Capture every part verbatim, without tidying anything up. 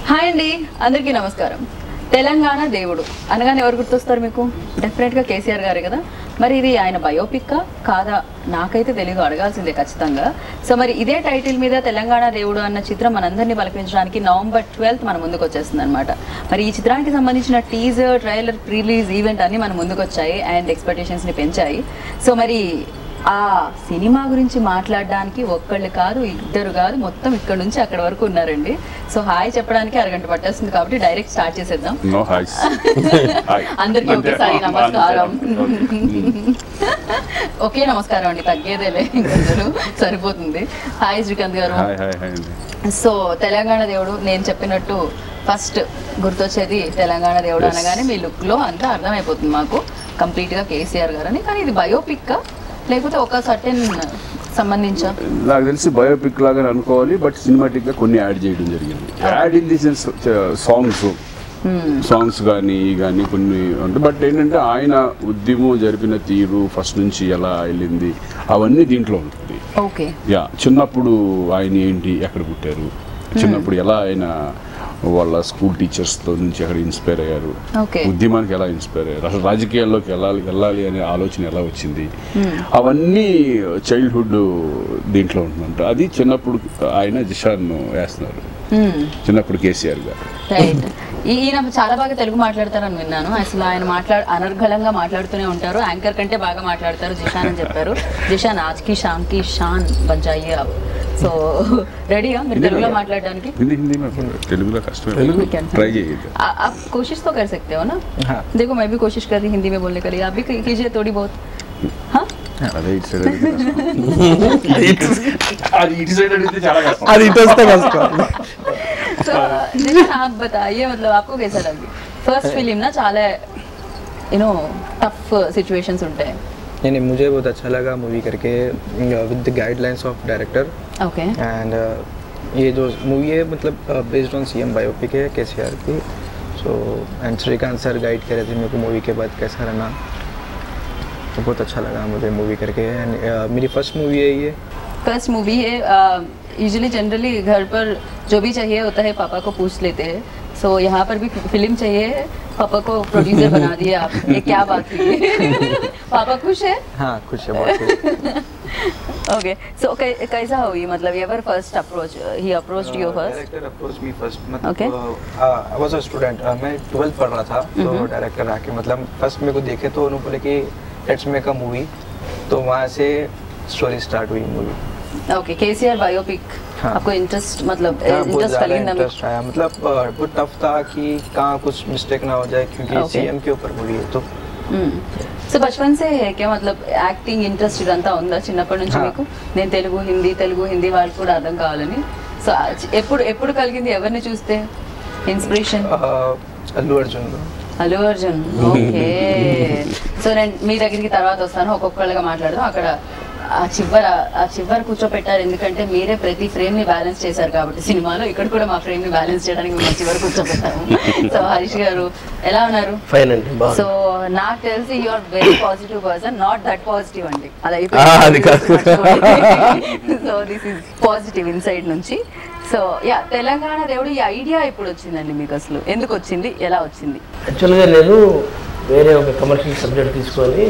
Hi అండి, అందరికీ నమస్కారం. తెలంగాణ దేవుడు అనగానే ఎవరు గుర్తొస్తారు మీకు? డెఫినెట్గా కేసీఆర్ గారే కదా. మరి ఇది ఆయన బయోపిక్కా కాదా నాకైతే తెలీదు, అడగాల్సిందే ఖచ్చితంగా. సో మరి ఇదే టైటిల్ మీద తెలంగాణ దేవుడు అన్న చిత్రం మనందరినీ పలకరించడానికి నవంబర్ ట్వెల్త్ మన ముందుకు వచ్చేస్తుంది అనమాట. మరి ఈ చిత్రానికి సంబంధించిన టీజర్, ట్రైలర్, ప్రీలీజ్ ఈవెంట్ అన్నీ మన ముందుకు వచ్చాయి అండ్ ఎక్స్పెక్టేషన్స్ని పెంచాయి. సో మరి ఆ సినిమా గురించి మాట్లాడడానికి ఒక్కళ్ళు కాదు, ఇద్దరు కాదు, మొత్తం ఇక్కడ నుంచి అక్కడ వరకు ఉన్నారండి. సో హాయ్ చెప్పడానికి అరగంట పట్టేస్తుంది కాబట్టి డైరెక్ట్ స్టార్ట్ చేసేద్దాం. అందరికీ ఒకేసారి నమస్కారం. ఓకే నమస్కారం అండి, తగ్గేదేలే, ఇంకొంచెం సరిపోతుంది. హాయ్ శ్రీకాంత్ గారు. సో తెలంగాణ దేవుడు నేను చెప్పినట్టు ఫస్ట్ గుర్తొచ్చేది తెలంగాణ దేవుడు అనగానే మీ లుక్లో అంతా అర్థమైపోతుంది మాకు కంప్లీట్గా కేసీఆర్ గారు అని. కానీ ఇది బయోపిక్ లేకపోతే ఒక సర్టెన్ సంబంధించా? నాకు తెలిసి బయోపిక్ లాగా అనుకోవాలి, బట్ సినిమాటిక్ గా కొన్ని యాడ్ చేయడం జరిగింది. Add in the sense songs songs కానీ కానీ కొన్ని ఉంటాయి. బట్ ఏంటంటే ఆయన ఉద్యమం జరిపిన తీరు ఫస్ట్ నుంచి ఎలా వెళ్ళింది అవన్నీ దీంట్లో ఉంటుంది. ఓకే యా, చిన్నప్పుడు ఆయన ఏంటి, ఎక్కడ పుట్టారు, చిన్నప్పుడు ఎలా ఆయన వాళ్ళ స్కూల్ టీచర్స్తో నుంచి ఎక్కడ ఇన్స్పైర్ అయ్యారు, ఉద్యమానికి ఎలా ఇన్స్పైర్ అయ్యారు, అసలు రాజకీయాల్లోకి వెళ్ళాలి వెళ్ళాలి అనే ఆలోచన ఎలా వచ్చింది, అవన్నీ చైల్డ్హుడ్ దీంట్లో ఉంటుందంట. అది చిన్నప్పుడు ఆయన దిశాను వేస్తున్నారు, చిన్నప్పుడు కేసీఆర్ గారు. ఈయన చాలా బాగా తెలుగు మాట్లాడతారని విన్నాను. అసలు ఆయన మాట్లాడు అనర్గళంగా మాట్లాడుతూనే ఉంటారు, యాంకర్ కంటే బాగా మాట్లాడతారు. జిషాన్ అని చెప్పారు. జిషాన్ ఆజ్కి షాన్ కి షాన్ బజాయియే. సో రెడీగా మీరు తెలుగులో మాట్లాడడానికి? తెలుగులో కష్టమే, ट्राई कीजिए. आप कोशिश तो कर सकते हो ना? हाँ. देखो मैं भी कोशिश कर रही हिंदी में बोलने के लिए, आप भी कीजिए थोड़ी बहुत. हाँ అదే ఇటు సైడ్ అది ఇటు సైడ్ అడిగితే చాలా కష్టం, అది ఇటు వస్తే కష్టం. तो आप बताइए, मतलब आपको कैसा लगी फर्स्ट फिल्म ना? చాలా यू नो टफ सिचुएशंस ఉంటాయి. नहीं नहीं मुझे बहुत अच्छा लगा मूवी करके with the guidelines of director. Okay. And ये जो मूवी है मतलब बेस्ड ऑन सीएम बायोपिक है केसीआर की. So and Srikanth sir guide कर रहे थे मेरे को मूवी के बाद कैसा रहना, तो बहुत अच्छा लगा मुझे मूवी करके. एंड uh, मेरी फर्स्ट मूवी है ये. फर्स्ट मूवी है. यूजुअली जनरली घर पर जो भी चाहिए होता है पापा को पूछ लेते हैं. सो so, यहाँ पर भी फिल्म चाहिए, पापा को प्रोड्यूसर बना दिया आप, ये क्या बात हुई? पापा खुश है? हाँ खुश है, बहुत खुश. ओके. सो कैसा हुई, मतलब एवर फर्स्ट अप्रोच ही approached you first? Director approach me first, मतलब okay. I was a student, मैं ट्वेल्थ पढ़ रहा था. तो डायरेक्टर आके मतलब फर्स्ट मेरे को देखे तो उन्होंने बोले कि लेट्स मेक अ मूवी. तो वहाँ से स्टोरी स्टार्ट हुई मूवी. ओके. केसीआर बायोपिक आपको इंटरेस्ट, मतलब इंटरेस्ट कलिंदा में आया, मतलब बहुत टफ था कि कहाँ कुछ मिस्टेक ना हो जाए क्योंकि सीएम के ऊपर मूवी है. तो సో బచ్పన్ సే కే మతలబ్ యాక్టింగ్ ఇంట్రెస్ట్ ఇదంతా ఉందా చిన్నప్పటి నుంచి మీకు? నేను తెలుగు హిందీ తెలుగు హిందీ వాళ్ళకి కూడా అర్థం కావాలని. సో ఎప్పుడు ఎప్పుడు కలిగింది, ఎవరిని చూస్తే inspiration? Allu Arjun. Allu Arjun. Okay. So నేను మీ దగ్గరికి తర్వాత వస్తాను, ఒక్కొక్కళ్ళగా మాట్లాడదాం. అక్కడ ఆ చివర ఆ చివర కూర్చోపెట్టారు, ఎందుకంటే మీరే ప్రతి ఫ్రేమ్ ని బ్యాలెన్స్ చేశారు కాబట్టి సినిమాలో. ఇక్కడ కూడా మా ఫ్రేమ్ ని బ్యాలెన్స్ చేయడానికి మేము చివర కూర్చోపెట్టాము. సో హరీష్ గారు ఎలా ఉన్నారు? సో నాకు తెలిసి you are very positive person, not that positive అండి, అది అయిపోయింది. So this is positive inside నుంచి. సో యా, తెలంగాణ దేవుడు ఈ ఐడియా ఎప్పుడు వచ్చిందండి మీకు? అసలు ఎందుకు వచ్చింది, ఎలా వచ్చింది? యాక్చువల్గా నేను వేరే ఒక కమర్షియల్ సబ్జెక్ట్ తీసుకొని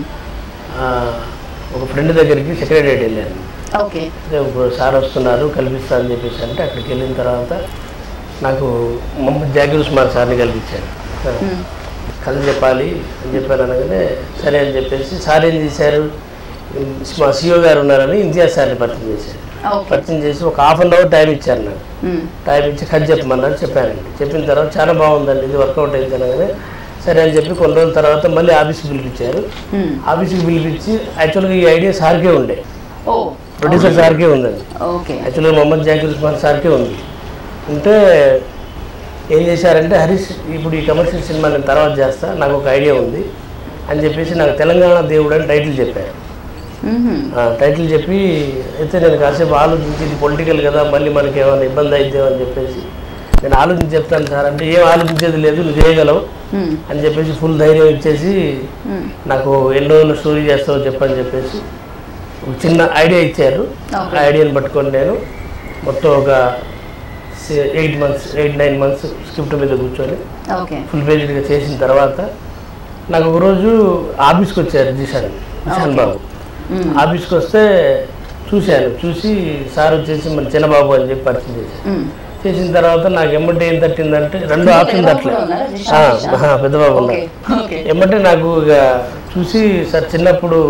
ఒక ఫ్రెండ్ దగ్గరికి సెక్రటరియట్ వెళ్ళాను. ఓకే. ఇప్పుడు సార్ వస్తున్నారు కల్పిస్తా అని చెప్పేసి అంటే అక్కడికి వెళ్ళిన తర్వాత నాకు మహమ్మద్ జాకీర్ ఉస్మాన్ సార్ని కల్పించాను. కథ చెప్పాలి అని చెప్పాను. అనగానే సరే అని చెప్పేసి సార్ ఏం చేశారు, మా సిఓ గారు ఉన్నారని ఇంతియాజ్ సార్ని పరిచయం చేశారు. పరిచయం చేసి ఒక హాఫ్ అన్ అవర్ టైం ఇచ్చారు నాకు. టైం ఇచ్చి కథ చెప్పమన్నారు, చెప్పానండి. చెప్పిన తర్వాత చాలా బాగుందండి, ఇది వర్కౌట్ అయింది అనగానే సరే అని చెప్పి కొన్ని రోజుల తర్వాత మళ్ళీ ఆఫీస్కి పిలిపించారు. ఆఫీస్కి పిలిపించి యాక్చువల్గా ఈ ఐడియా సార్కే ఉండే, ప్రొడ్యూసర్ సార్కే ఉందండి. యాక్చువల్గా మొహమ్మద్ జాకీర్ ఉస్మాన్ సార్కే ఉంది. ఉంటే ఏం చేశారంటే హరీష్ ఇప్పుడు ఈ కమర్షియల్ సినిమా నేను తర్వాత చేస్తా, నాకు ఒక ఐడియా ఉంది అని చెప్పేసి నాకు తెలంగాణ దేవుడు అని టైటిల్ చెప్పారు. టైటిల్ చెప్పి అయితే నేను కాసేపు ఆలోచించి ఇది పొలిటికల్ కదా, మళ్ళీ మనకి ఏమైనా ఇబ్బంది అవుతుందో అని చెప్పేసి నేను ఆలోచించి చెప్తాను సార్ అంటే ఏం ఆలోచించేది లేదు, నువ్వు చేయగలవు అని చెప్పేసి ఫుల్ ధైర్యం ఇచ్చేసి నాకు ఎన్ని రోజులు స్టోరీ చేస్తావో చెప్పని చెప్పేసి ఒక చిన్న ఐడియా ఇచ్చారు. ఆ ఐడియాని పట్టుకొని నేను మొత్తం ఒక eight months eight nine months script మీద కూర్చొని ఓకే ఫుల్ పేజ్డ్గా చేసిన తర్వాత నాకు ఒకరోజు ఆఫీస్కి వచ్చారు జిషాన్ జిషాన్ బాబు. ఆఫీస్కి వస్తే చూశాను, చూసి సార్ వచ్చేసి మన చిన్నబాబు అని చెప్పి పరిచయం చేశాను. చేసిన తర్వాత నాకు ఎమ్మటే ఏం తట్టిందంటే రెండు ఆప్షన్ తట్టలే, పెద్దబాబు ఉన్నారు. ఎమ్మటే నాకు ఇక చూసి సార్ చిన్నప్పుడు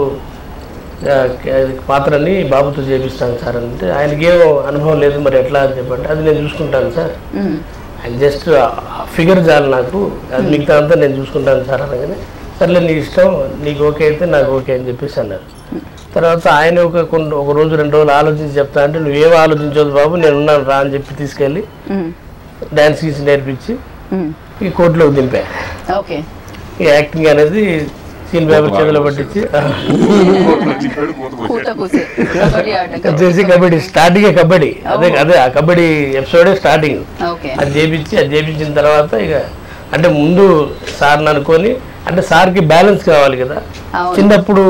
పాత్రని బాబుతో చేపిస్తాను సార్ అంటే, ఆయనకి ఏమో అనుభవం లేదు మరి ఎట్లా అని చెప్పంటే, అది నేను చూసుకుంటాను సార్, ఆయన జస్ట్ ఫిగర్ చాలు నాకు, అది మిగతా అంతా నేను చూసుకుంటాను సార్ అనగానే, సర్లే నీ ఇష్టం, నీకు ఓకే అయితే నాకు ఓకే అని చెప్పేసి అన్నారు. తర్వాత ఆయన ఒక కొన్ని ఒక రోజు రెండు రోజులు ఆలోచించి చెప్తా అంటే, నువ్వేమో ఆలోచించవద్దు బాబు, నేను ఉన్నాను రా అని చెప్పి తీసుకెళ్ళి డ్యాన్స్ గీసి నేర్పించి ఈ కోర్టులోకి దింపా. ఈ యాక్టింగ్ అనేది సీన్ పేపర్ చేతిలో పట్టించి వచ్చేసి కబడ్డీ స్టార్టింగే కబడ్డీ, అదే అదే ఆ కబడ్డీ ఎపిసోడే స్టార్టింగ్. అది చేపించి అది చేపించిన తర్వాత ఇక అంటే ముందు సార్ని అనుకొని, అంటే సార్కి బ్యాలెన్స్ కావాలి కదా. చిన్నప్పుడు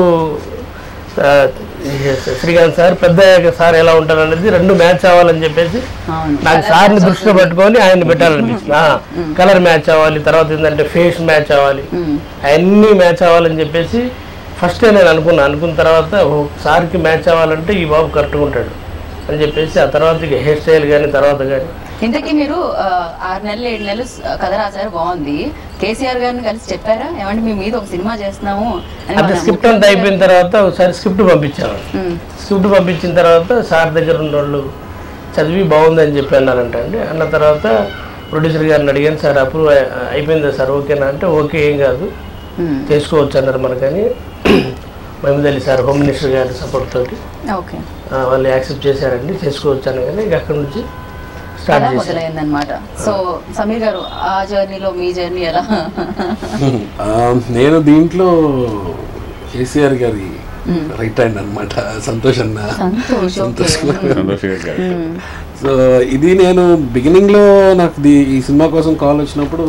శ్రీకాంత్ సార్, పెద్ద సార్ ఎలా ఉంటారు అనేది రెండు మ్యాచ్ అవ్వాలని చెప్పేసి నాకు సార్ని దృష్టిలో పెట్టుకొని ఆయన్ని పెట్టాలనిపిస్తుంది. కలర్ మ్యాచ్ అవ్వాలి, తర్వాత ఏంటంటే ఫేస్ మ్యాచ్ అవ్వాలి, అవన్నీ మ్యాచ్ అవ్వాలని చెప్పేసి ఫస్ట్ నేను అనుకున్నాను. అనుకున్న తర్వాత సార్కి మ్యాచ్ అవ్వాలంటే ఈ బాబు కరెక్ట్గా ఉంటాడు అని చెప్పేసి ఆ తర్వాత ఇక హెయిర్ స్టైల్ కానీ తర్వాత కానీ. ఇంతకీ మీరు ఆరు నెలలు ఏడు నెలలు కథ రాశారు, బాగుంది. కేసీఆర్ గారిని కలిసి చెప్పారా ఏమంటే మీ మీద ఒక సినిమా చేస్తున్నాము అంటే? స్క్రిప్ట్ అంతా అయిపోయిన తర్వాత ఒకసారి స్క్రిప్ట్ పంపించాము. స్క్రిప్ట్ పంపించిన తర్వాత సార్ దగ్గర ఉన్న వాళ్ళు చదివి బాగుందని చెప్పి అన్నారంట అండి. అన్న తర్వాత ప్రొడ్యూసర్ గారిని అడిగాను, సార్ అప్రూవ్ అయిపోయిందా సార్, ఓకేనా అంటే, ఓకే ఏం కాదు చేసుకోవచ్చు అన్నారు. మనకని Mahmood Ali sir home minister గారి సపోర్ట్ తోటి వాళ్ళు యాక్సెప్ట్ చేశారండి, చేసుకోవచ్చు అనగానే ఇక అక్కడ నుంచి స్టార్ట్ మొదలైందనమాట. సో సమీర్ గారు, ఆ జర్నీలో మీ జర్నీ ఎలా? నేను దీంట్లో కేసీఆర్ గారి రైట్ హ్యాండ్ అనమాట, సంతోష్ అన్న. సంతోష్. సో ఇది నేను బిగినింగ్లో నాకు ఈ సినిమా కోసం కాల్ వచ్చినప్పుడు,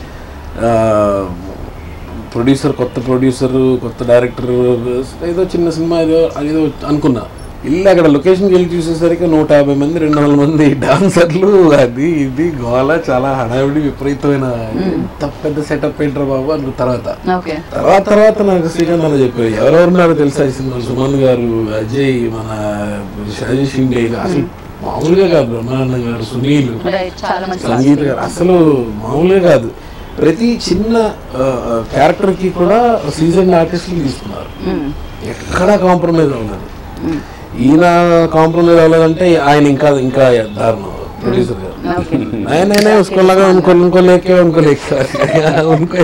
ప్రొడ్యూసర్ కొత్త ప్రొడ్యూసర్ కొత్త డైరెక్టర్, ఏదో చిన్న సినిమా ఏదో ఏదో అనుకున్నా. ఇల్లు అక్కడ లొకేషన్కి వెళ్ళి చూసేసరికి నూట యాభై మంది రెండు వందల మంది డాన్సర్లు, అది ఇది గోల, చాలా హడావిడి విపరీతమైన, ఎంత పెద్ద సెటప్ ఏంటారు బాబు అనుకున్న తర్వాత తర్వాత తర్వాత నాకు శ్రీకాంత్ అన్న చెప్పారు, ఎవరెవరున్నారో తెలుసా ఈ సినిమా, సుమన్ గారు, అజయ్, మన షాజీ షిండే, అసలు మామూలుగా కాదు, బ్రహ్మానంద గారు, సునీల్, సంగీత గారు, అసలు మామూలుగా కాదు. ప్రతి చిన్న క్యారెక్టర్కి కూడా సీజన్ ఆర్టిస్టులు తీసుకున్నారు, ఎక్కడా కాంప్రమైజ్ అవ్వలేదు. ఈయన కాంప్రమైజ్ అవ్వలేదంటే ఆయన ఇంకా ఇంకా దారుణం ప్రొడ్యూసర్ గారు. ఆయన ఉసుకోలాగా ఉनको उनको लेके उनको लेके उनको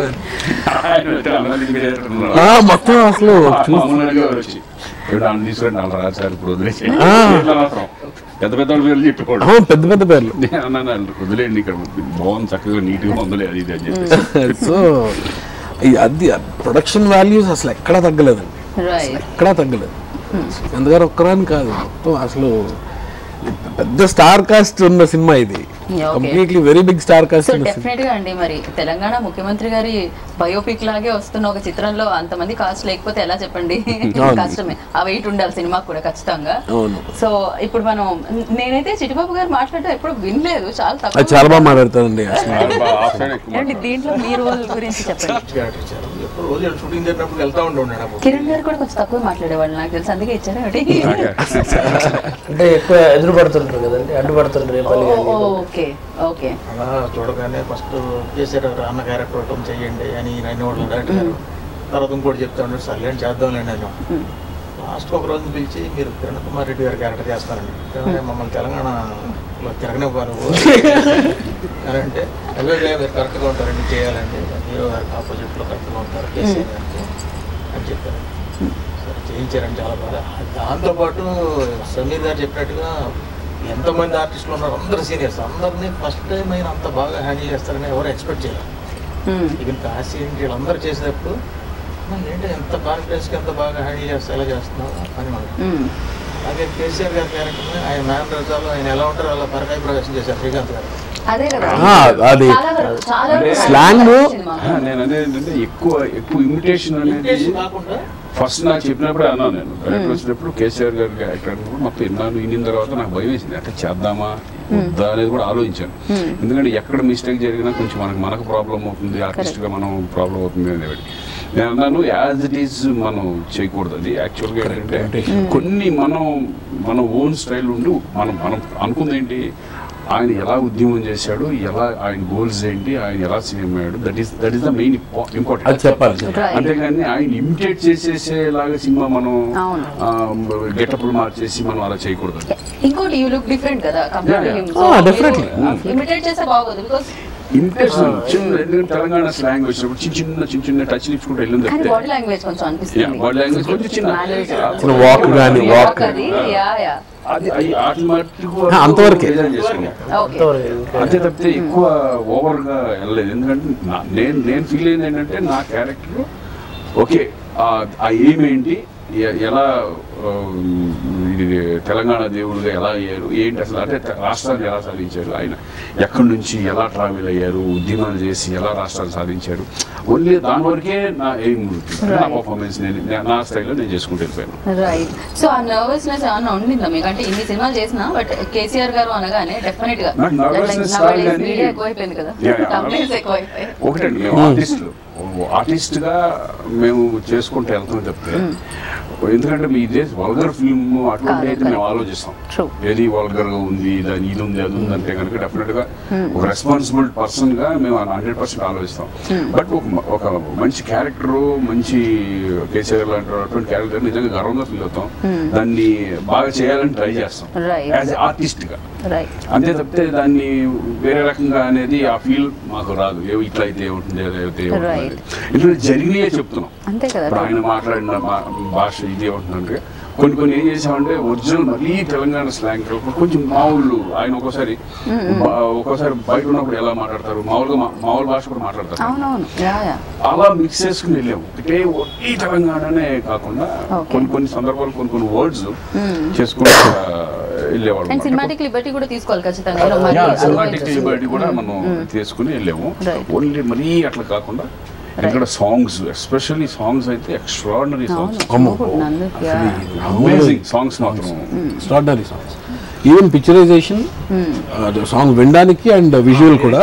మొత్తం అసలు పెద్ద పెద్ద పేర్లు చెప్పేవాడు, పెద్ద పెద్ద పేర్లు వదిలేండి, ఇక్కడ బాగుంది, చక్కగా నీట్గా ఉందిలే అది ఇది అని చెప్పి. సో అది ప్రొడక్షన్ వాల్యూస్ అసలు ఎక్కడా తగ్గలేదండి, ఎక్కడా తగ్గలేదు. ఎందుకంటే ఒక్కరాని కాదు, మొత్తం అసలు పెద్ద స్టార్ కాస్ట్ ఉన్న సినిమా ఇది, completely very big star cast. Definite గా అండి, మరి తెలంగాణ ముఖ్యమంత్రి గారి బయోపిక్ లాగే వస్తున్న ఒక చిత్రంలో అంతమంది కాస్ట్ లేకపోతే ఎలా చెప్పండి, కష్టమే. ఆ వెయిట్ ఉండాలి సినిమాకి కూడా ఖచ్చితంగా. సో ఇప్పుడు మనం, నేనైతే చిట్టిబాబు గారు మాట్లాడటం ఎప్పుడు వినలేదు, చాలా తక్కువ, చాలా బాగా మాట్లాడతానండి. దీంట్లో మీ రోల్ గురించి చెప్పండి. కిరణ్ గారు కూడా కొంచెం తక్కువ మాట్లాడేవాళ్ళు నాకు తెలుసు, అందుకే ఇచ్చారు. అంటే ఎక్కువ ఎదురు పడుతుంటారు కదండి, అడ్డుపడుతుంటారు. Okay okay. అలా చూడగానే ఫస్ట్ చేసారు అన్న క్యారెక్టర్ ఒకటం చెయ్యండి అని అన్ని వాళ్ళు డైరెక్టర్ గారు, తర్వాత ఇంకోటి చెప్తా ఉన్నాడు, సర్లేండి చేద్దాంలేండి అని. లాస్ట్ ఒక రోజు పిలిచి మీరు కిరణ్ కుమార్ రెడ్డి గారి క్యారెక్టర్ చేస్తారండి, మమ్మల్ని తెలంగాణలో తిరగనివ్వాలి అని అంటే, అవే మీరు కరెక్ట్గా ఉంటారండి, చేయాలండి, హీరో గారికి ఆపోజిట్లో కరెక్ట్గా ఉంటారు కేసీఆర్ గారికి అని చెప్పారు. సరే చేయించారండి చాలా బాగా. దాంతోపాటు సమీర్ గారు చెప్పినట్టుగా ఎంతమంది ఆర్టిస్టులు ఉన్నారు, అందరు సీనియర్స్, అందరినీ ఫస్ట్ టైం అయినా అంత బాగా హ్యాండిల్ చేస్తారని ఎవరు ఎక్స్పెక్ట్ చేయాలి. ఈవెన్ కాశీ వీళ్ళందరూ చేసేటప్పుడు ఏంటంటే ఎంత కాన్ఫిడెన్స్కి ఎంత బాగా హ్యాండిల్ చేస్తే ఎలా చేస్తున్నారు అని మనకు. అలాగే కేసీఆర్ గారి క్యారెక్టర్ని ఆయన మ్యాన్ రజాలు ఆయన ఎలా ఉంటారో అలా పరకాయ ప్రవేశం చేశారు శ్రీకాంత్ గారు. అది స్లాంగ్ నేను అదే ఏంటంటే ఎక్కువ ఎక్కువ ఇమిటేషన్ అనేది కాకుండా ఫస్ట్ నాకు చెప్పినప్పుడే అన్నాను నేను డైరెక్టర్ వచ్చినప్పుడు కేసీఆర్ గారికి యాక్టర్ మొత్తం విన్నాను విన్న తర్వాత నాకు భయం వేసింది అంటే చేద్దామా వద్దా అనేది కూడా ఆలోచించాను. ఎందుకంటే ఎక్కడ మిస్టేక్ జరిగినా కొంచెం మనకు మనకు ప్రాబ్లం అవుతుంది, ఆర్టిస్ట్గా మనం ప్రాబ్లం అవుతుంది అనేది. నేను అన్నాను యాజ్ ఇట్ ఈజ్ మనం చేయకూడదు. అది యాక్చువల్గా ఏంటంటే కొన్ని మనం మన ఓన్ స్టైల్ ఉండి మనం మనం అనుకుంది ఏంటి, ఆయన ఎలా ఉద్యమం చేశాడు, ఎలా ఆయన గోల్స్ ఏంటి, ఆయన ఎలా సీఎం అయ్యాడు, that is that is the main important చెప్పాలి. అంతేగాని ఆయన ఇమిటేట్ చేసేసేలాగా సినిమా మనం గెటప్లు మార్చేసి మనం అలా చేయకూడదు. ఇంకోటి యూ లుక్ డిఫరెంట్ కదా డెఫినెట్లీ ఇమిటేట్ చేస్తే బాగోదు బికాజ్ ఇంప్రెషన్ చిన్న తెలంగాణ స్లాంగ్ వచ్చినప్పుడు చిన్న చిన్న చిన్న చిన్న టచ్ ఇచ్చుకుంటూ వెళ్ళింది తప్పితే బాడీ లాంగ్వేజ్ కొంచెం అనిపిస్తుంది బాడీ లాంగ్వేజ్ కొంచెం చిన్న వాక్ కానీ వాక్ అది వాటి మట్టుకు అంతవరకే అంతే తప్పితే ఎక్కువ ఓవర్ గా వెళ్ళలేదు. ఎందుకంటే నేను నేను ఫీల్ అయింది ఏంటంటే నా క్యారెక్టర్ ఓకే ఆ ఎయిమ్ ఏంటి, ఎలా ఇది తెలంగాణ దేవుడుగా ఎలా అయ్యారు ఏంటి అసలు, అంటే రాష్ట్రాన్ని ఎలా సాధించారు, ఆయన ఎక్కడి నుంచి ఎలా ట్రావెల్ అయ్యారు, ఉద్యమాలు చేసి ఎలా రాష్ట్రాన్ని సాధించారు, ఓన్లీ దాని వరకే నా ఎయిమ్ నా పర్ఫార్మెన్స్ నేను నా స్టైల్లో నేను చేసుకుంటూ వెళ్ళిపోయాను. రైట్. సో ఆ నర్వస్నెస్ ఏమన్నా ఉండిందా మీకు? అంటే ఇన్ని సినిమాలు చేసినా బట్ కేసీఆర్ గారు అనగానే డెఫినెట్ గా ఎక్కువైపోయింది కదా, ఒకటండి మేము ఆర్టిస్టులు ఆర్టిస్ట్ గా మేము చేసుకుంటూ వెళ్తాం తప్పితే, ఎందుకంటే మీ ఇదే వల్గర్ ఫిల్మ్ అటువంటి అయితే మేము ఆలోచిస్తాం ఏది వల్గర్ గా ఉంది, దాని ఇది ఉంది అది ఉంది అంటే కనుక డెఫినెట్ గా ఒక రెస్పాన్సిబుల్ పర్సన్ గా మేము హండ్రెడ్ పర్సెంట్ ఆలోచిస్తాం. బట్ ఒక మంచి క్యారెక్టర్ మంచి కేసీఆర్ లాంటి అటువంటి క్యారెక్టర్ నిజంగా గర్వంగా ఫీల్ అవుతాం, దాన్ని బాగా చేయాలని ట్రై చేస్తాం యాజ్ ఎ ఆర్టిస్ట్ గా. అంతే తప్పితే దాన్ని వేరే రకంగా అనేది ఆ ఫీల్ మాకు రాదు, ఏ ఇట్లా అయితే ఏముంటుంది ఏదైతే ఏముంటుంది ఇట్లా జరిగినాయే చెప్తున్నాం. ఇప్పుడు ఆయన మాట్లాడిన భాష ఇది ఏమంటుందంటే కొన్ని కొన్ని ఏం చేసామంటే ఒరిజినల్ మరీ తెలంగాణ స్లాంగ్ కొంచెం మామూలు ఆయన ఒక్కోసారి ఒక్కోసారి బయట ఉన్నప్పుడు ఎలా మాట్లాడతారు మామూలుగా మామూలు భాష కూడా మాట్లాడతారు, అలా మిక్స్ చేసుకుని వెళ్ళాము. ఒకటే ఈ తెలంగాణనే కాకుండా కొన్ని కొన్ని సందర్భాలు కొన్ని కొన్ని వర్డ్స్ చేసుకుంటూ వెళ్ళేవాళ్ళు. సినిమాటిక్ లిబర్టీ కూడా తీసుకోవాలి ఖచ్చితంగా, సినిమాటిక్ లిబర్టీ కూడా మనం తీసుకుని వెళ్ళాము. ఓన్లీ మరీ అట్లా కాకుండా ఇక్కడ సాంగ్స్ ఎస్పెషల్లీ సాంగ్స్ అయితే ఎక్స్ట్రాడినరీ సాంగ్స్, అమేజింగ్ సాంగ్స్ మాత్రం extraordinary songs. Even picturisation song వినడానికి అండ్ విజువల్ కూడా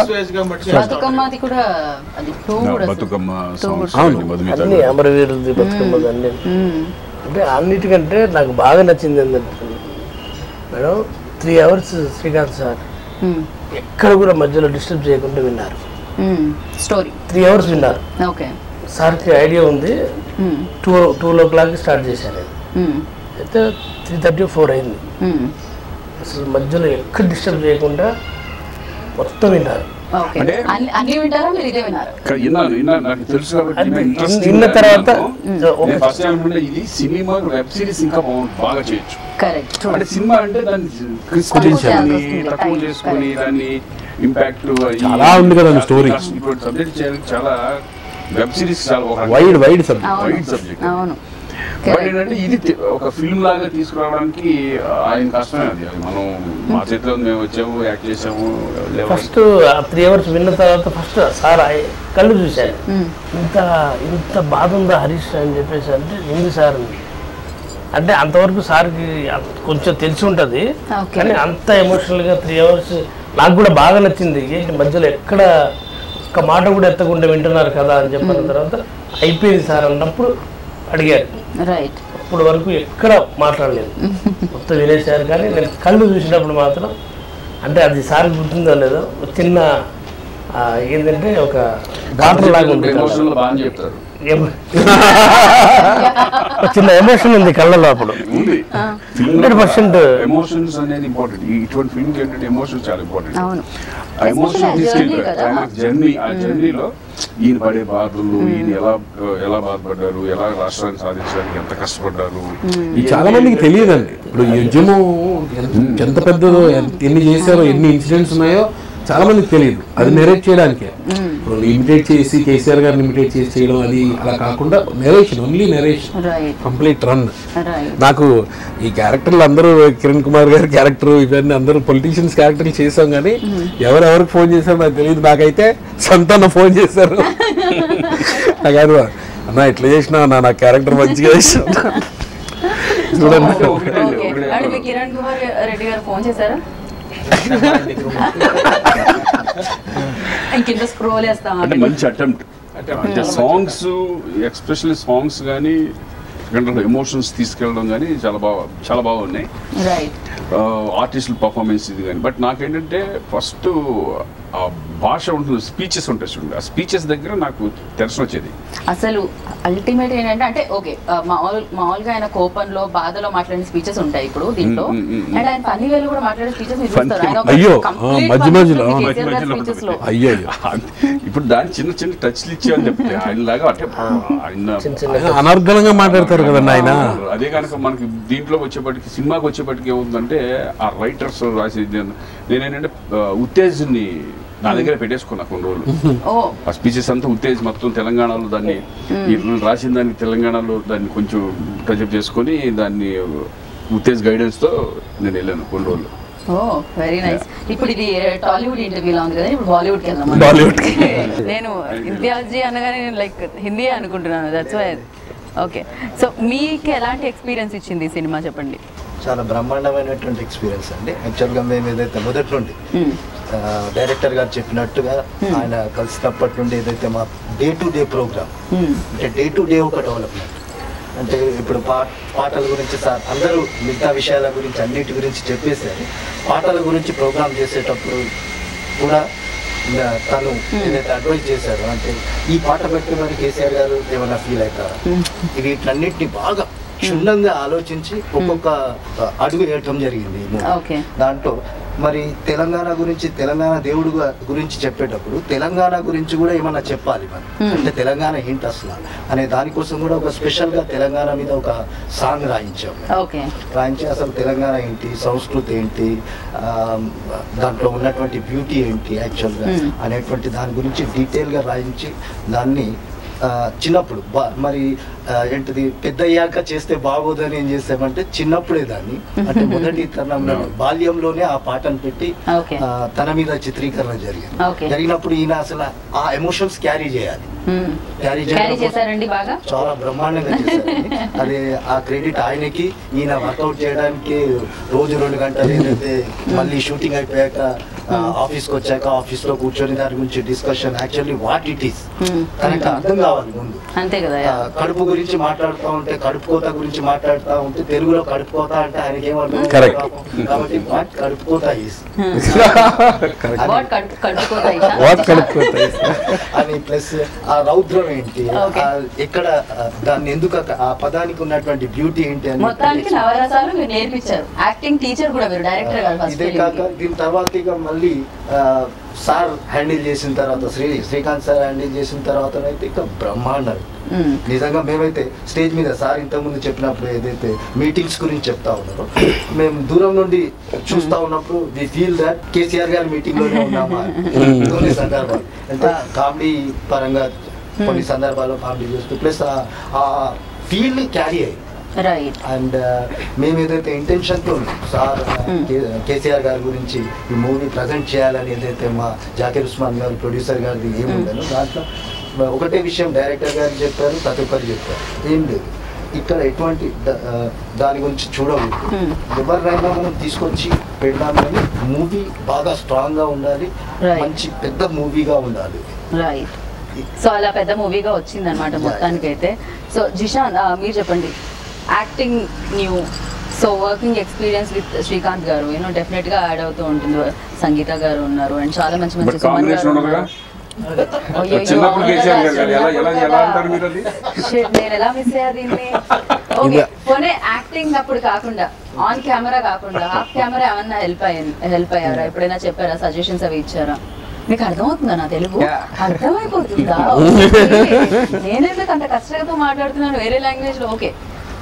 బతుకమ్మ సాంగ్స్ అమరవీరులది బతుకమ్మ అన్ని. అంటే అన్నిటికంటే నాకు బాగా నచ్చింది ఏంటంటే madam three hours Srikanth sir ఎక్కడ కూడా మధ్యలో డిస్టర్బ్ చేయకుండా విన్నారు. స్టోరీ త్రీ అవర్స్ విన్నారు. సార్కి ఐడియా ఉంది, two two o'clock start చేశాను, అయితే త్రీ థర్టీ ఫోర్ అయింది. అసలు మధ్యలో ఎక్కడ డిస్టర్బ్ చేయకుండా మొత్తం విన్నారు. విన్న తర్వాత ఇది సినిమా వెబ్ సిరీస్ ఇంకా బాగా చేయొచ్చు. అంటే సినిమా అంటే దాన్ని తక్కువ చేసుకుని దాన్ని ఇంపాక్ట్ చాలా ఉంది కదా స్టోరీ, ఇప్పుడు సబ్జెక్ట్ చేయడానికి చాలా వెబ్ సిరీస్ చాలా wide wide subject wide subject but ఏంటంటే ఇది ఒక ఫిల్మ్ లాగా తీసుకురావడానికి ఆయన కష్టమే. అది మనం మా చేతిలో మేము వచ్చాము యాక్ట్ చేసాము. ఫస్ట్ త్రీ అవర్స్ విన్న తర్వాత ఫస్ట్ సార్ కళ్ళు చూశాను, ఇంత ఇంత బాధ ఉందా హరీష్ అని చెప్పేసి అంటే ఉంది సార్. అంటే అంతవరకు సార్కి కొంచెం తెలిసి ఉంటుంది కానీ అంత ఎమోషనల్గా త్రీ అవర్స్ నాకు కూడా బాగా నచ్చింది. ఏంటి మధ్యలో ఎక్కడ ఒక్క మాట కూడా ఎత్తకుండా వింటున్నారు కదా అని చెప్పిన తర్వాత అయిపోయింది సార్ అన్నప్పుడు అడిగారు. అప్పుడు వరకు ఎక్కడ మాట్లాడలేదు, మొత్తం వినేశారు. కానీ నేను కళ్ళు చూసినప్పుడు మాత్రం అంటే అది సార్ గుర్తుందో లేదో చిన్న ఏంటంటే ఒక డాక్టర్ లాగా ఉంటుంది, చిన్న ఎమోషన్ ఉంది కళ్ళలో. అప్పుడు హండ్రెడ్ పర్సెంట్ ఎమోషన్స్ అనేది ఇంపార్టెంట్. ఇటువంటి ఫిల్మ్ ఏంటంటే ఎమోషన్స్ చాలా ఇంపార్టెంట్. ఆ ఎమోషన్ తీసుకెళ్ళి జర్నీ, ఆ జర్నీలో ఈయన పడే బాధలు, ఈయన ఎలా ఎలా బాధపడ్డారు, ఎలా రాష్ట్రాన్ని సాధించడానికి ఎంత కష్టపడ్డారు చాలా మందికి తెలియదండి. ఇప్పుడు ఈ ఉద్యమం ఎంత పెద్దదో, ఎన్ని చేశారో, ఎన్ని ఇన్సిడెంట్స్ ఉన్నాయో చాలా మందికి తెలియదు. అది నెరేట్ చేయడానికే ఇమిటేట్ చేసి కేసీఆర్ గారిని ఇమిటేట్ చేసి చేయడం అది అలా కాకుండా narration, only narration, complete run. నాకు ఈ క్యారెక్టర్లు అందరూ కిరణ్ కుమార్ గారి క్యారెక్టర్ ఇవన్నీ అందరూ పొలిటీషియన్స్ క్యారెక్టర్లు చేసాం కానీ ఎవరెవరికి ఫోన్ చేశారో నాకు తెలియదు. నాకైతే సంతాన ఫోన్ చేశారు. నాకు అన్న ఇట్లా చేసినా నా క్యారెక్టర్ మంచిగా చేసిన చూడండి. మీ కిరణ్ కుమార్ రెడ్డి గారు ఫోన్ చేశారా? ఇంకింత స్క్రోల్ చేస్తాం. అంటే మంచి అటెంప్ట్ అంటే సాంగ్స్ ఎక్స్పెషల్లీ సాంగ్స్ కానీ ఎమోషన్స్ తీసుకెళ్ళడం కానీ చాలా బాగా చాలా బాగున్నాయి. ఆర్టిస్టుల పర్ఫార్మెన్స్ ఇది కానీ. బట్ నాకేంటంటే ఫస్ట్ ఆ భాష ఉంటుంది, స్పీచెస్ ఉంటాయి చూడండి, ఆ స్పీచెస్ దగ్గర నాకు టెన్షన్ వచ్చేది. అసలు అల్టిమేట్ ఏంటంటే అంటే ఓకే మామూలు మామూలుగా ఆయన కోపంలో బాధలో మాట్లాడిన స్పీచెస్ ఉంటాయి ఇప్పుడు దీంట్లో, అండ్ ఆయన ఫన్నీ వేలు కూడా మాట్లాడే స్పీచెస్ అయ్యో మధ్య మధ్యలో అయ్యో ఇప్పుడు దాని చిన్న చిన్న టచ్లు ఇచ్చామని చెప్తే ఆయన లాగా అంటే ఆయన అనర్గళంగా మాట్లాడతారు కదండి ఆయన. అదే కనుక మనకి దీంట్లో వచ్చేప్పటికి సినిమాకి వచ్చేప్పటికి ఏముందంటే ఆ రైటర్స్ రాసేది నేనేంటంటే ఉత్తేజ్ని నా దగ్గర పెట్టేసుకున్నా కొన్ని రోజులు. ఆ స్పీచెస్ అంతా ఉత్తేజ్ మొత్తం తెలంగాణలో దాన్ని రాసిన దానికి తెలంగాణలో దాన్ని కొంచెం టచ్అప్ చేసుకొని దాన్ని ఉత్తేజ్ గైడెన్స్ తో నేను వెళ్ళాను కొన్ని రోజులు. Oh very nice. ఇప్పుడు ఇది టాలీవుడ్ ఇంటర్వ్యూలా ఉంది కదా, ఇప్పుడు బాలీవుడ్ కి వెళ్దాం. బాలీవుడ్ నేను ఇంతియాజ్జీ అనగానే నేను లైక్ హిందీ అనుకుంటున్నాను, దట్స్ వై. ఓకే, సో మీకు ఎలాంటి ఎక్స్పీరియన్స్ ఇచ్చింది ఈ సినిమా చెప్పండి. చాలా బ్రహ్మాండమైనటువంటి ఎక్స్పీరియన్స్ అండి. యాక్చువల్గా మేము ఏదైతే మొదటి నుండి డైరెక్టర్ గారు చెప్పినట్టుగా ఆయన కలిసినప్పటి నుండి ఏదైతే మా డే టు డే ప్రోగ్రామ్ అంటే డే టు డే ఒక డెవలప్మెంట్ అంటే ఇప్పుడు పా పాటల గురించి సార్ అందరూ మిగతా విషయాల గురించి అన్నిటి గురించి చెప్పేసారు. పాటల గురించి ప్రోగ్రామ్ చేసేటప్పుడు కూడా తను ఏదైతే అడ్వైజ్ చేశారు అంటే ఈ పాట పెట్టుకుని కేసీఆర్ గారు ఏమైనా ఫీల్ అవుతారా, వీటన్నిటిని బాగా క్షుణ్ణంగా ఆలోచించి ఒక్కొక్క అడుగు వేయటం జరిగింది. దాంట్లో మరి తెలంగాణ గురించి తెలంగాణ దేవుడు గురించి చెప్పేటప్పుడు తెలంగాణ గురించి కూడా ఏమన్నా చెప్పాలి మనం అంటే తెలంగాణ ఏంటి అసలు అనే దానికోసం కూడా ఒక స్పెషల్ గా తెలంగాణ మీద ఒక సాంగ్ రాయించాం. రాయించి అసలు తెలంగాణ ఏంటి, సంస్కృతి ఏంటి, దాంట్లో ఉన్నటువంటి బ్యూటీ ఏంటి యాక్చువల్గా అనేటువంటి దాని గురించి డీటెయిల్ గా రాయించి దాన్ని చిన్నప్పుడు బా మరి ఏంటిది పెద్ద అయ్యాక చేస్తే బాగోదని ఏం చేసామంటే చిన్నప్పుడే దాన్ని అంటే మొదటి తరంలో బాల్యంలోనే ఆ పాటను పెట్టి తన మీద చిత్రీకరణ జరిగింది. జరిగినప్పుడు ఈయన అసలు ఆ ఎమోషన్స్ క్యారీ చేయాలి, క్యారీ చేయాలి చాలా బ్రహ్మాండంగా చేశారండి. అదే ఆ క్రెడిట్ ఆయనకి. ఈయన వర్కౌట్ చేయడానికి రోజు రెండు గంటలు ఏదైతే మళ్ళీ షూటింగ్ అయిపోయాక ఆఫీస్కి వచ్చాక ఆఫీస్ లో కూర్చొని దాని గురించి discussion actually what it is తనకి అర్థం కావాలి ముందు. అంతే కదా, కడుపు గురించి మాట్లాడుతూ ఉంటే కడుపు కోత గురించి మాట్లాడుతూ ఉంటే తెలుగులో కడుపు కోత అంటే ఆయనకి ఏమర్థం కాబట్టి వాట్ కడుపు కోత ఈస్ అని ప్లస్ ఆ రౌద్రం ఏంటి, ఎక్కడ దాన్ని ఎందుకు ఆ పదానికి ఉన్నటువంటి బ్యూటీ ఏంటి అని నేర్పించారు. యాక్టింగ్ టీచర్ కూడా మీరు డైరెక్టర్ గారు. ఇదే కాక దీని తర్వాత ఇక మళ్ళీ సార్ హ్యాండిల్ చేసిన తర్వాత శ్రీ శ్రీకాంత్ సార్ హ్యాండిల్ చేసిన తర్వాత అయితే ఇక బ్రహ్మాండం. నిజంగా మేమైతే స్టేజ్ మీద సార్ ఇంతకుముందు చెప్పినప్పుడు ఏదైతే మీటింగ్స్ గురించి చెప్తా ఉన్నారో మేము దూరం నుండి చూస్తా ఉన్నప్పుడు వి ఫీల్ దట్ కేసీఆర్ గారి మీటింగ్ లోనే ఉన్నామా కొన్ని సందర్భాలు అంటే కామెడీ పరంగా కొన్ని సందర్భాల్లో కామెడీ చేస్తూ ప్లస్ ఆ ఫీల్ ని క్యారీ అయ్యి అండ్ మేము ఏదైతే ఇంటెన్షన్తో సార్ కేసీఆర్ గారి గురించి ఈ మూవీ ప్రజెంట్ చేయాలని ఏదైతే మా జాకీర్ ఉస్మాన్ గారు ప్రొడ్యూసర్ గారిది ఏముందో దాంట్లో ఒకటే విషయం డైరెక్టర్ గారు చెప్పారు, ప్రతి ఒక్కరు చెప్పారు, ఏం లేదు ఇక్కడ ఎటువంటి దాని గురించి చూడకూడదు, ఎవరినైనా మనం తీసుకొచ్చి పెడదామని మూవీ బాగా స్ట్రాంగ్ గా ఉండాలి, మంచి పెద్ద మూవీగా ఉండాలి. సో అలా పెద్ద మూవీగా వచ్చింది అనమాట మొత్తానికి అయితే. సో జిషాన్ మీరు చెప్పండి, acting new, so working experience with Srikanth garu you know definite గా యాడ్ అవుతూ ఉంటుంది. సంగీత గారు ఉన్నారు అండ్ చాలా మంచి మంచి సుమన్ గారు ఉన్నారు. నేను ఎలా మిస్ అయ్యా దీన్ని. ఓకే, పోనీ యాక్టింగ్ అప్పుడు కాకుండా ఆన్ కెమెరా కాకుండా ఆఫ్ కెమెరా ఏమన్నా హెల్ప్ అయ్యింది హెల్ప్ అయ్యారా ఎప్పుడైనా చెప్పారా, సజెషన్స్ అవి ఇచ్చారా? మీకు అర్థమవుతుందా నా తెలుగు? అర్థమైపోతుందా? నేనెందుకు అంత కష్టంగా మాట్లాడుతున్నాను వేరే లాంగ్వేజ్ లో? ఓకే,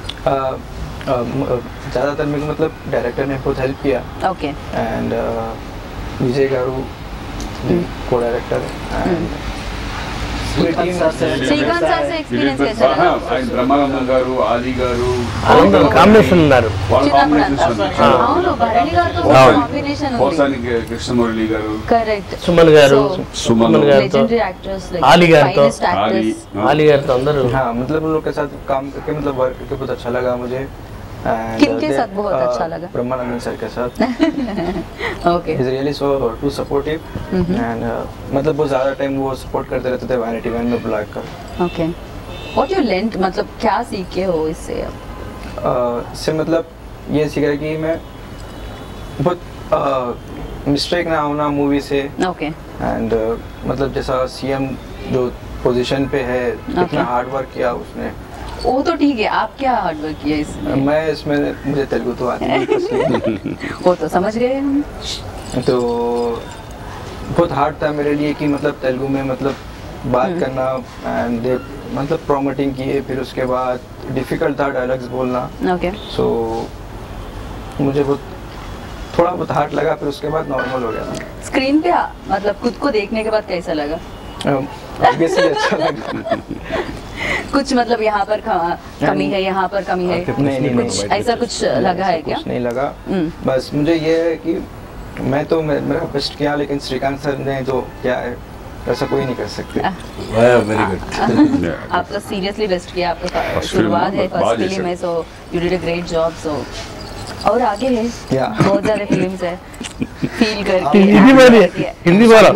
ज़्यादातर मेरे को मतलब डायरेक्टर ने बहुत हेल्प किया. ओके. एंड विजय गारू को director and Srikanth sir experience చేశారా? ఆయన బ్రహ్మానందం గారు, ఆది గారు కాంబినేషన్ ఉన్నారు. అవును, భరణి గారితో కాంబినేషన్ ఉంది. పోసానికి కృష్ణమురళి గారు, కరెక్ట్. సుమన్ గారు, सुमन लेजेंडरी एक्टर्स लाइक आली गार तो आली आली गार तो अंदर हाँ मतलब उन लोग के साथ काम करके मतलब वर्क करके बहुत अच्छा लगा मुझे. किनके साथ बहुत अच्छा लगा? ब्रह्मानंदन सर के साथ. Okay. He's really so too supportive and uh, मतलब बहुत ज़्यादा टाइम वो सपोर्ट करते रहते थे वैनिटी वैन में ब्लॉग कर. ओके. What you learned मतलब क्या सीखे हो इससे अब? इससे मतलब ये सीखा कि मैं बहुत मिस्टेक ना होना मूवी से. ओके. एंड uh, मतलब जैसा सीएम जो पोजीशन पे है कितना हार्ड वर्क किया उसने. वो तो ठीक है, आप क्या हार्ड वर्क किया इसमें? मैं इसमें मुझे तेलुगु तो आती नहीं. वो तो समझ गए हम. तो बहुत हार्ड था मेरे लिए कि मतलब तेलुगु में मतलब बात करना एंड मतलब प्रमोटिंग किए, फिर उसके बाद डिफिकल्ट था डायलॉग्स बोलना. ओके. सो मुझे बहुत थोड़ा बहुत हार्ड लगा, फिर उसके बाद नॉर्मल हो गया था. स्क्रीन पे मतलब खुद को देखने के बाद कैसा लगा? ऑब्वियसली अच्छा लगा. कुछ मतलब यहाँ पर कमी है, यहाँ पर कमी है, नहीं नहीं कुछ ऐसा कुछ लगा है क्या? कुछ नहीं लगा. बस मुझे ये है कि मैं तो मेरा बेस्ट किया, लेकिन श्रीकांत सर ने जो क्या है ऐसा कोई नहीं कर सकते. Very good. आपका सीरियसली बेस्ट किया, आपका शुरुआत है फर्स्ट फिल्म है, so you did a great job. So और आगे है बहुत सारे फिल्म्स है, फील करके हिंदी बोलिए, हिंदी बोलो.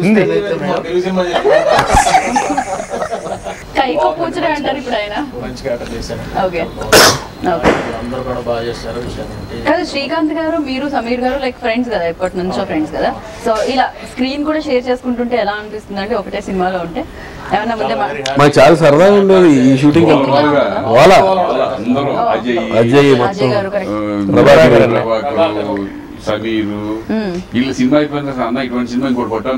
कई को पूछ रहे अंటారు ఇప్పుడు ఆయన. Okay okay. కదా శ్రీకాంత్ గారు, మీరు సమీర్ గారు లైక్ ఫ్రెండ్స్ కదా, ఎప్పటి నుంచో ఫ్రెండ్స్ కదా. సో ఇలా స్క్రీన్ కూడా షేర్ చేసుకుంటుంటే ఎలా అనిపిస్తుంది అంటే ఒకటే సినిమాలో ఉంటే ఏమన్నా ముందే మాకు చాలా సరదాగా ఉండేది ఈ షూటింగ్. వాళ్ళ అజయ్ మొత్తం సమీరు వీళ్ళ సినిమా అయిపోయిన అన్న ఇటువంటి సినిమా ఇంకోటి కొట్టాను.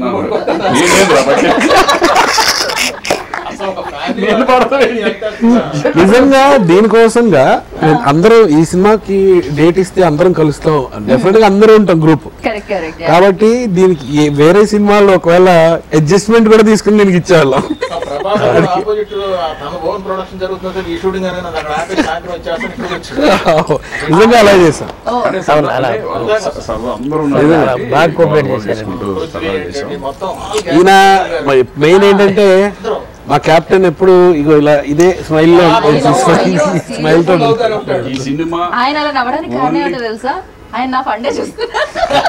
నిజంగా దీనికోసంగా అందరూ ఈ సినిమాకి డేట్ ఇస్తే అందరం కలుస్తాం, డెఫినెట్ గా అందరూ ఉంటాం గ్రూప్. కాబట్టి దీనికి వేరే సినిమాల్లో ఒకవేళ అడ్జస్ట్మెంట్ కూడా తీసుకుని దీనికి ఇచ్చేవాళ్ళం. నిజంగా అలా చేసాం. ఈయన మెయిన్ ఏంటంటే మా కెప్టెన్ ఎప్పుడు ఇగో ఇలా ఇదే స్మైల్ లో స్మైల్ తో ఈ సినిమా ఆయన అలా నవ్వడానికి కారణం ఏంటో తెలుసా? ఆయన నా ఫండే చూస్తున్నారు.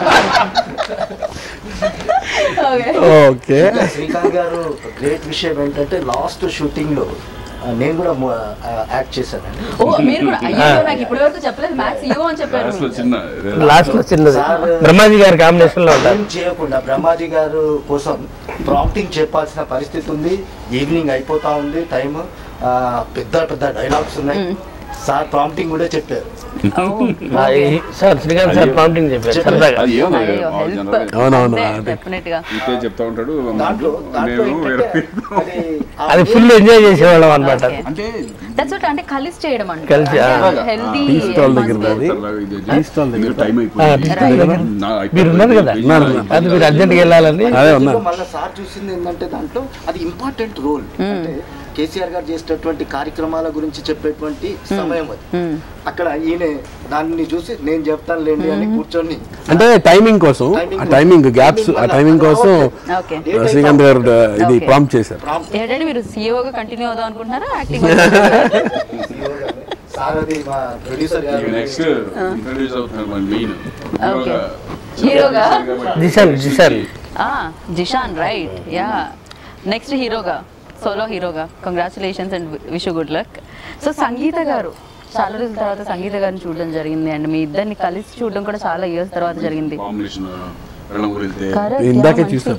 ఓకే. శ్రీకాంత్ గారు గ్రేట్ విషయం ఏంటంటే లాస్ట్ షూటింగ్ లో నేను కూడా యాక్ట్ చేశానండి. ఓ మీరు కూడా? అయ్యో నాకు ఇప్పటి వరకు చెప్పలేదు. మ్యాక్స్ యో అని చెప్పారు. లాస్ట్ లో చిన్నది బ్రహ్మాజీ గారి కాంబినేషన్ లో ఉంటారు. చేయకుండా బ్రహ్మాజీ గారు కోసం ప్రాంప్టింగ్ చెప్పాల్సిన పరిస్థితి ఉంది. ఈవినింగ్ అయిపోతా ఉంది టైం, పెద్ద పెద్ద డైలాగ్స్ ఉన్నాయి. సార్ ప్రాంప్టింగ్ కూడా చెప్పారు. సార్ శ్రీకాంత్ సార్ ప్రాంప్టింగ్ చెప్పారు సరదాగా. చెప్తా ఉంటాడు. అది ఫుల్ ఎంజాయ్ చేసేవాళ్ళం అనమాట. అంటే కలిసి చేయడం అంటే కలిసి మీరు ఉన్నారు కదా, అది మీరు అర్జెంట్గా వెళ్ళాలని. మళ్ళీ సార్ చూసింది ఏంటంటే దాంట్లో అది ఇంపార్టెంట్ రోల్. అంటే కేసీఆర్ గారు చేసేటటువంటి కార్యక్రమాల గురించి చెప్పేటువంటి సమయం అది. అక్కడ ఈయన దాన్ని చూసి నేను చెప్తాను లేండి అని కూర్చొని, అంటే టైమింగ్ కోసం, టైమింగ్ గ్యాప్స్, ఆ టైమింగ్ కోసం శ్రీకాంత్ గారు ఇది ప్రాంప్ట్ చేశారు. ఏంటంటే మీరు సీఈఓగా కంటిన్యూ అవుదాం అనుకుంటున్నారా యాక్టింగ్? సార్ అది మా ప్రొడ్యూసర్ గారు నెక్స్ట్ ఇంట్రడ్యూస్ అవుతున్నారు మన మెయిన్ హీరోగా. Zeeshan Zeeshan Zeeshan right. Yeah, next హీరోగా, సోలో హీరోగా congratulations and wish you good luck. So Sangeetha గారు, చాలా రోజుల తర్వాత సంగీత గారిని చూడడం జరిగింది అండ్ మీ ఇద్దరిని కలిసి చూడడం కూడా చాలా ఇయర్స్ తర్వాత జరిగింది. ఇందాకే చూసాను.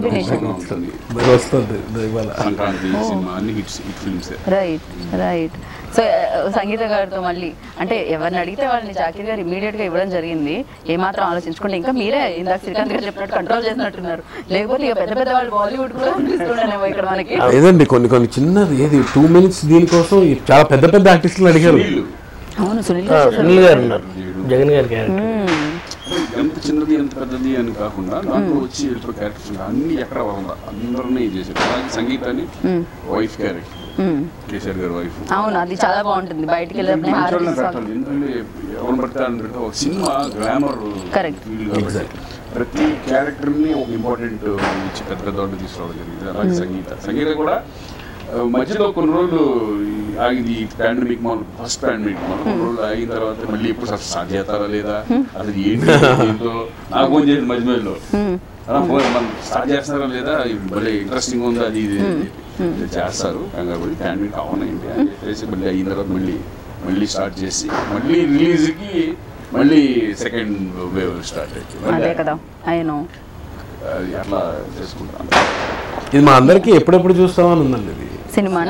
Right right. సో సంగీత గారితో మళ్ళీ అంటే ఎవరిని అడిగితే వాళ్ళని జాకీర్ గారు ఇమీడియట్ గా ఇవ్వడం జరిగింది. ఏమాత్రం ఆలోచించుకుంటే ఇంకా మీరే ఇందాక శ్రీకాంత్ గారు చెప్పినట్టు కంట్రోల్ చేసినట్టున్నారు. లేకపోతే ఇక పెద్ద పెద్ద వాళ్ళు బాలీవుడ్ కూడా అనిపిస్తున్నారేమో ఇక్కడ మనకి. లేదండి, కొన్ని కొన్ని చిన్నది ఏది టూ మినిట్స్ దీనికోసం చాలా పెద్ద పెద్ద ఆర్టిస్టులు అడిగారు. అవును, సునీల్ సునీల్ గారు ఉన్నారు, జగన్ గారి ఎంత చిన్నది ఎంత పెద్దది అని కాకుండా దాంట్లో వచ్చి వెళ్ళిపోయి క్యారెక్టర్స్ అన్ని ఎక్కడ వరందా అందరినీ చేశారు. అలాగే సంగీతాన్ని వైఫ్ క్యారెక్టర్ కేసీఆర్ గారి వైఫ్ అవును, అది చాలా బాగుంటుంది. బయటికి వెళ్ళినప్పుడు పెట్టాలి, ఎందుకంటే ఎవరు పెడతారని పెడితే ఒక సినిమా గ్లామర్ ఫీల్ కాబట్టి ప్రతి క్యారెక్టర్ని ఒక ఇంపార్టెంట్ ఇచ్చి పెద్ద పెద్ద వాళ్ళు తీసుకురావడం జరిగింది. అలాగే సంగీత సంగీత కూడా మధ్యలో కొన్ని రోజులు ఆగింది. పాండమిక్ మనం ఫస్ట్ పాండమిక్ మనం కొన్ని రోజులు ఆగిన తర్వాత మళ్ళీ ఎప్పుడు అసలు స్టార్ట్ చేస్తారా లేదా అసలు ఏంటి ఏంటో నాకు ఫోన్ చేసింది మధ్య మధ్యలో, మనం స్టార్ట్ చేస్తారా లేదా భలే ఇంట్రెస్టింగ్ ఉంది అది ఇది చేస్తారు కంగారు పడి పాండమిక్ అవునండి అని చెప్పేసి మళ్ళీ అయిన తర్వాత మళ్ళీ మళ్ళీ స్టార్ట్ చేసి మళ్ళీ రిలీజ్కి మళ్ళీ సెకండ్ వేవ్ స్టార్ట్ అయింది కదా. అది అట్లా చేసుకుంటాను. ఇది మా అందరికి ఎప్పుడెప్పుడు చూస్తామని ఉందండి ఇది సినిమానా.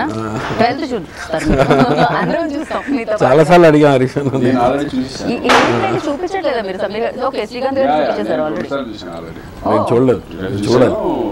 చాలా సార్లు అడిగా హరీష్ చూపించట్లేదా మీరు? శ్రీకాంత్ గారు చూపించేశారు ఆల్రెడీ. నేను చూడలేదు చూడాలి.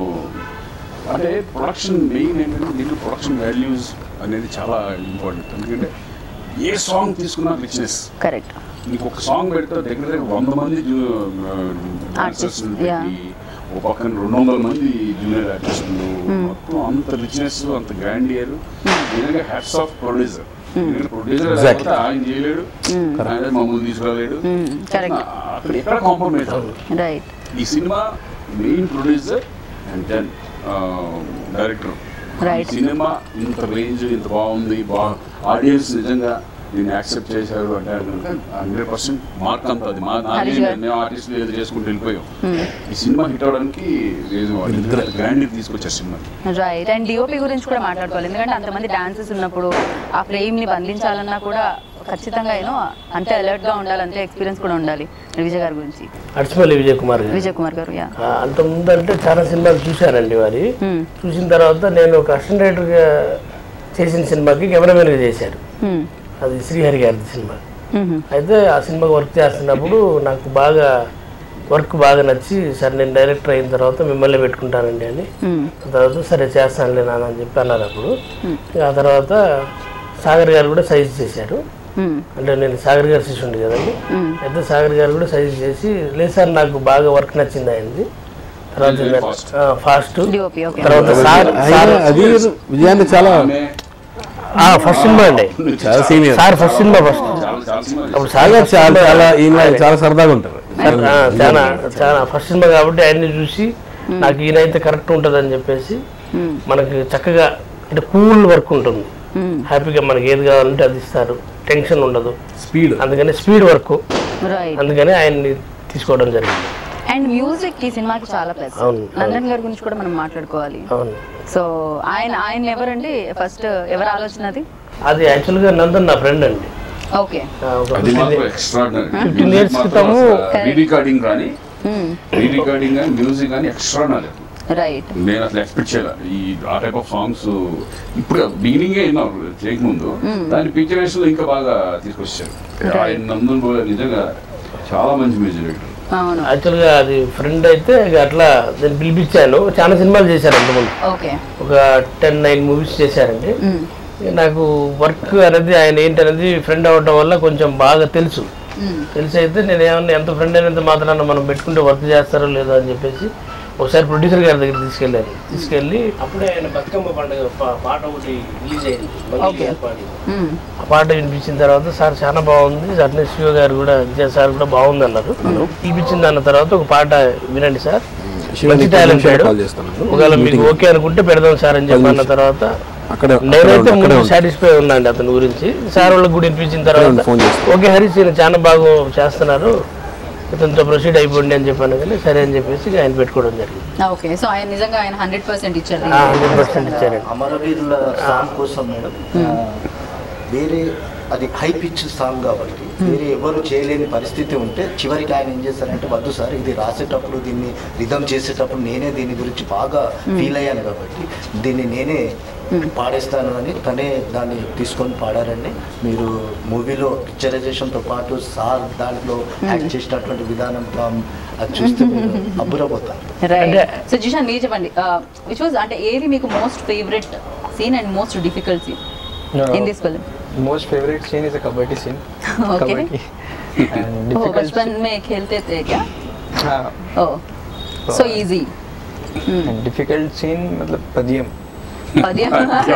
అంటే ప్రొడక్షన్ మెయిన్ ఏంటంటే దీంట్లో ప్రొడక్షన్ వాల్యూస్ అనేది చాలా ఇంపార్టెంట్. ఎందుకంటే ఏ సాంగ్ తీసుకున్నా రిచ్నెస్. కరెక్ట్. నీకు ఒక సాంగ్ పెడితే దగ్గర దగ్గర వంద మంది డాన్సర్స్ పెట్టి ఒక పక్కన రెండు వందల మంది జూనియర్ ఆర్టిస్టులు మొత్తం అంత రిచ్నెస్ అంత గ్రాండియర్. నిజంగా హ్యాట్స్ ఆఫ్ ప్రొడ్యూసర్. ప్రొడ్యూసర్ ఆయన చేయలేడు, ఆయన మమ్మల్ని తీసుకురాలేడు, అక్కడ ఎక్కడ కాంప్రమైజ్ అవ్వదు. ఈ సినిమా main producer and then director. ఈ సినిమా ఇంత రేంజ్ ఇంత బాగుంది, బా ఆడియన్స్ నిజంగా దీన్ని యాక్సెప్ట్ చేశారు అంటే హండ్రెడ్ పర్సెంట్ మార్క్ అంత అది. మా మేము ఆర్టిస్టులు ఏదో చేసుకుంటూ వెళ్ళిపోయాం. ఈ సినిమా హిట్ అవడానికి గ్రాండ్ తీసుకొచ్చారు సినిమా. రైట్. అండ్ డిఓపి గురించి కూడా మాట్లాడుకోవాలి, ఎందుకంటే అంతమంది డాన్సెస్ ఉన్నప్పుడు ఆ ఫ్రేమ్ ని బంధించాలన్నా కూడా ఖచ్చితంగా ఏమో అంతే అలర్ట్ గా ఉండాలి, అంతే ఎక్స్పీరియన్స్ కూడా ఉండాలి. విజయ్ గారి గురించి అడిచిపల్లి విజయ్ కుమార్ విజయ్ కుమార్ గారు అంత ముందు అంటే చాలా సినిమాలు చూశానండి. వారి చూసిన తర్వాత నేను ఒక అసిస్టెంట్ డైరెక్టర్ గా చేసిన సినిమాకి కెమెరామెన్ గా చేశారు. అది శ్రీహరి గారి సినిమా. అయితే ఆ సినిమాకి వర్క్ చేస్తున్నప్పుడు నాకు బాగా వర్క్ బాగా నచ్చి సరే నేను డైరెక్టర్ అయిన తర్వాత మిమ్మల్ని పెట్టుకుంటానండి అని, తర్వాత సరే చేస్తానులే నాన్న అని చెప్పి అన్నారు. అప్పుడు ఆ తర్వాత సాగర్ గారు కూడా సజెస్ట్ చేశారు. అంటే నేను సాగర్ గారు శిష్యుండి కదండి. అయితే సాగర్ గారు కూడా సజెస్ట్ చేసి లేదు సార్ నాకు బాగా వర్క్ నచ్చింది అయింది. తర్వాత ఫాస్ట్ తర్వాత సార్ విజయాన్ని చాలా ఫస్ట్ సినిమా అండి, చాలా సీనియర్ సార్ ఫస్ట్ సినిమా ఫస్ట్. అప్పుడు సాగర్ చాలా చాలా ఈయన చాలా సరదాగా ఉంటారు. చాలా చాలా ఫస్ట్ సినిమా కాబట్టి ఆయన్ని చూసి నాకు ఈయన అయితే కరెక్ట్ ఉంటుంది అని చెప్పేసి మనకి చక్కగా అంటే కూల్ వర్క్ ఉంటుంది, హ్యాపీగా మనకి ఏది కావాలంటే అది ఇస్తారు, టెన్షన్ ఉండదు, స్పీడ్. అందుకని స్పీడ్ వర్క్, అందుకని ఆయన్ని తీసుకోవడం జరిగింది. అండ్ మ్యూజిక్ ఈ సినిమాకి చాలా ప్లస్. నందన్ గారి గురించి కూడా మనం మాట్లాడుకోవాలి. సో ఆయన ఆయన ఎవరండి ఫస్ట్ ఎవరు ఆలోచన అది? అది యాక్చువల్గా నందన్ నా ఫ్రెండ్ అండి. ఓకే. ఫిఫ్టీన్ ఇయర్స్ క్రితము రికార్డింగ్ కానీ రికార్డింగ్ కానీ మ్యూజిక్ కానీ ఎక్స్ట్రాడినరీ. రైట్. నేను అసలు ఎక్స్పెక్ట్ చేయాలి ఈ ఆ టైప్ ఆఫ్ సాంగ్స్. ఇప్పుడు బిగినింగ్ విన్నారు చేయకముందు, దాని పిక్చరేషన్ లో ఇంకా బాగా తీసుకొచ్చారు. ఆయన నందన్ నిజంగా చాలా మంచి మ్యూజిక్ డైరెక్టర్. యాక్చువల్గా అది ఫ్రెండ్ అయితే అట్లా నేను పిలిపించాను. చాలా సినిమాలు చేశారు అంతకుముందు, ఒక టెన్ నైన్ మూవీస్ చేశారండి. నాకు వర్క్ అనేది ఆయన ఏంటనేది ఫ్రెండ్ అవ్వడం వల్ల కొంచెం బాగా తెలుసు. తెలిసి అయితే నేను ఏమన్నా ఎంత ఫ్రెండ్ అయినంత మాత్రాన మనం పెట్టుకుంటే వర్క్ చేస్తారో లేదో అని చెప్పేసి ఒకసారి ప్రొడ్యూసర్ గారి దగ్గర తీసుకెళ్ళాను. తీసుకెళ్ళి అప్పుడే ఆయన బతుకమ్మ పండుగ పాట ఒకటి రిలీజ్ అయింది. ఆ పాట వినిపించిన తర్వాత సార్ చాలా బాగుంది, అట్లే శివ గారు కూడా విజయ్ సార్ కూడా బాగుంది అన్నారు. వినిపించింది అన్న తర్వాత ఒక పాట వినండి సార్, మంచి టాలెంట్ ఒకవేళ మీకు ఓకే అనుకుంటే పెడదాం సార్ అని చెప్పి అన్న తర్వాత నేనైతే ముందు సాటిస్ఫై ఉన్నాండి అతని గురించి. సార్ వాళ్ళకి కూడా వినిపించిన తర్వాత ఓకే హరీష్ చాలా బాగా చేస్తున్నారు, ఇతనితో ప్రొసీడ్ అయిపోండి అని చెప్పాను. కానీ సరే అని చెప్పేసి ఆయన పెట్టుకోవడం జరిగింది. ఓకే. సో ఆయన నిజంగా ఆయన హండ్రెడ్ పర్సెంట్ ఇచ్చారు. హండ్రెడ్ పర్సెంట్ ఇచ్చారు. అమరవీరుల సాంగ్ కోసం మేడం వేరే అది హై పిచ్ సాంగ్ కాబట్టి వేరే ఎవరు చేయలేని పరిస్థితి ఉంటే చివరికి ఆయన ఏం చేస్తారంటే వద్దు సార్ ఇది రాసేటప్పుడు దీన్ని రిథమ్ చేసేటప్పుడు నేనే దీని గురించి బాగా ఫీల్ అయ్యాను కాబట్టి దీన్ని నేనే పాడేస్తాను అని తనే దాన్ని తీసుకొని పాడారండి. మీరు మూవీలో పిక్చరైజేషన్తో పాటు సార్ దాంట్లో యాక్ట్ చేసినటువంటి విధానంతో అది చూస్తే అబ్బురపోతారు. సో జిషాన్ మీరు చెప్పండి, విచ్ వాజ్ అంటే ఏది మీకు most favourite scene and most difficult scene in this film? Most favorite scene is a kabaddi scene. Okay. Kabaddi. And difficult. बचपन में खेलते थे क्या? Oh so easy. Difficult scene मतलब పద్యం పద్యం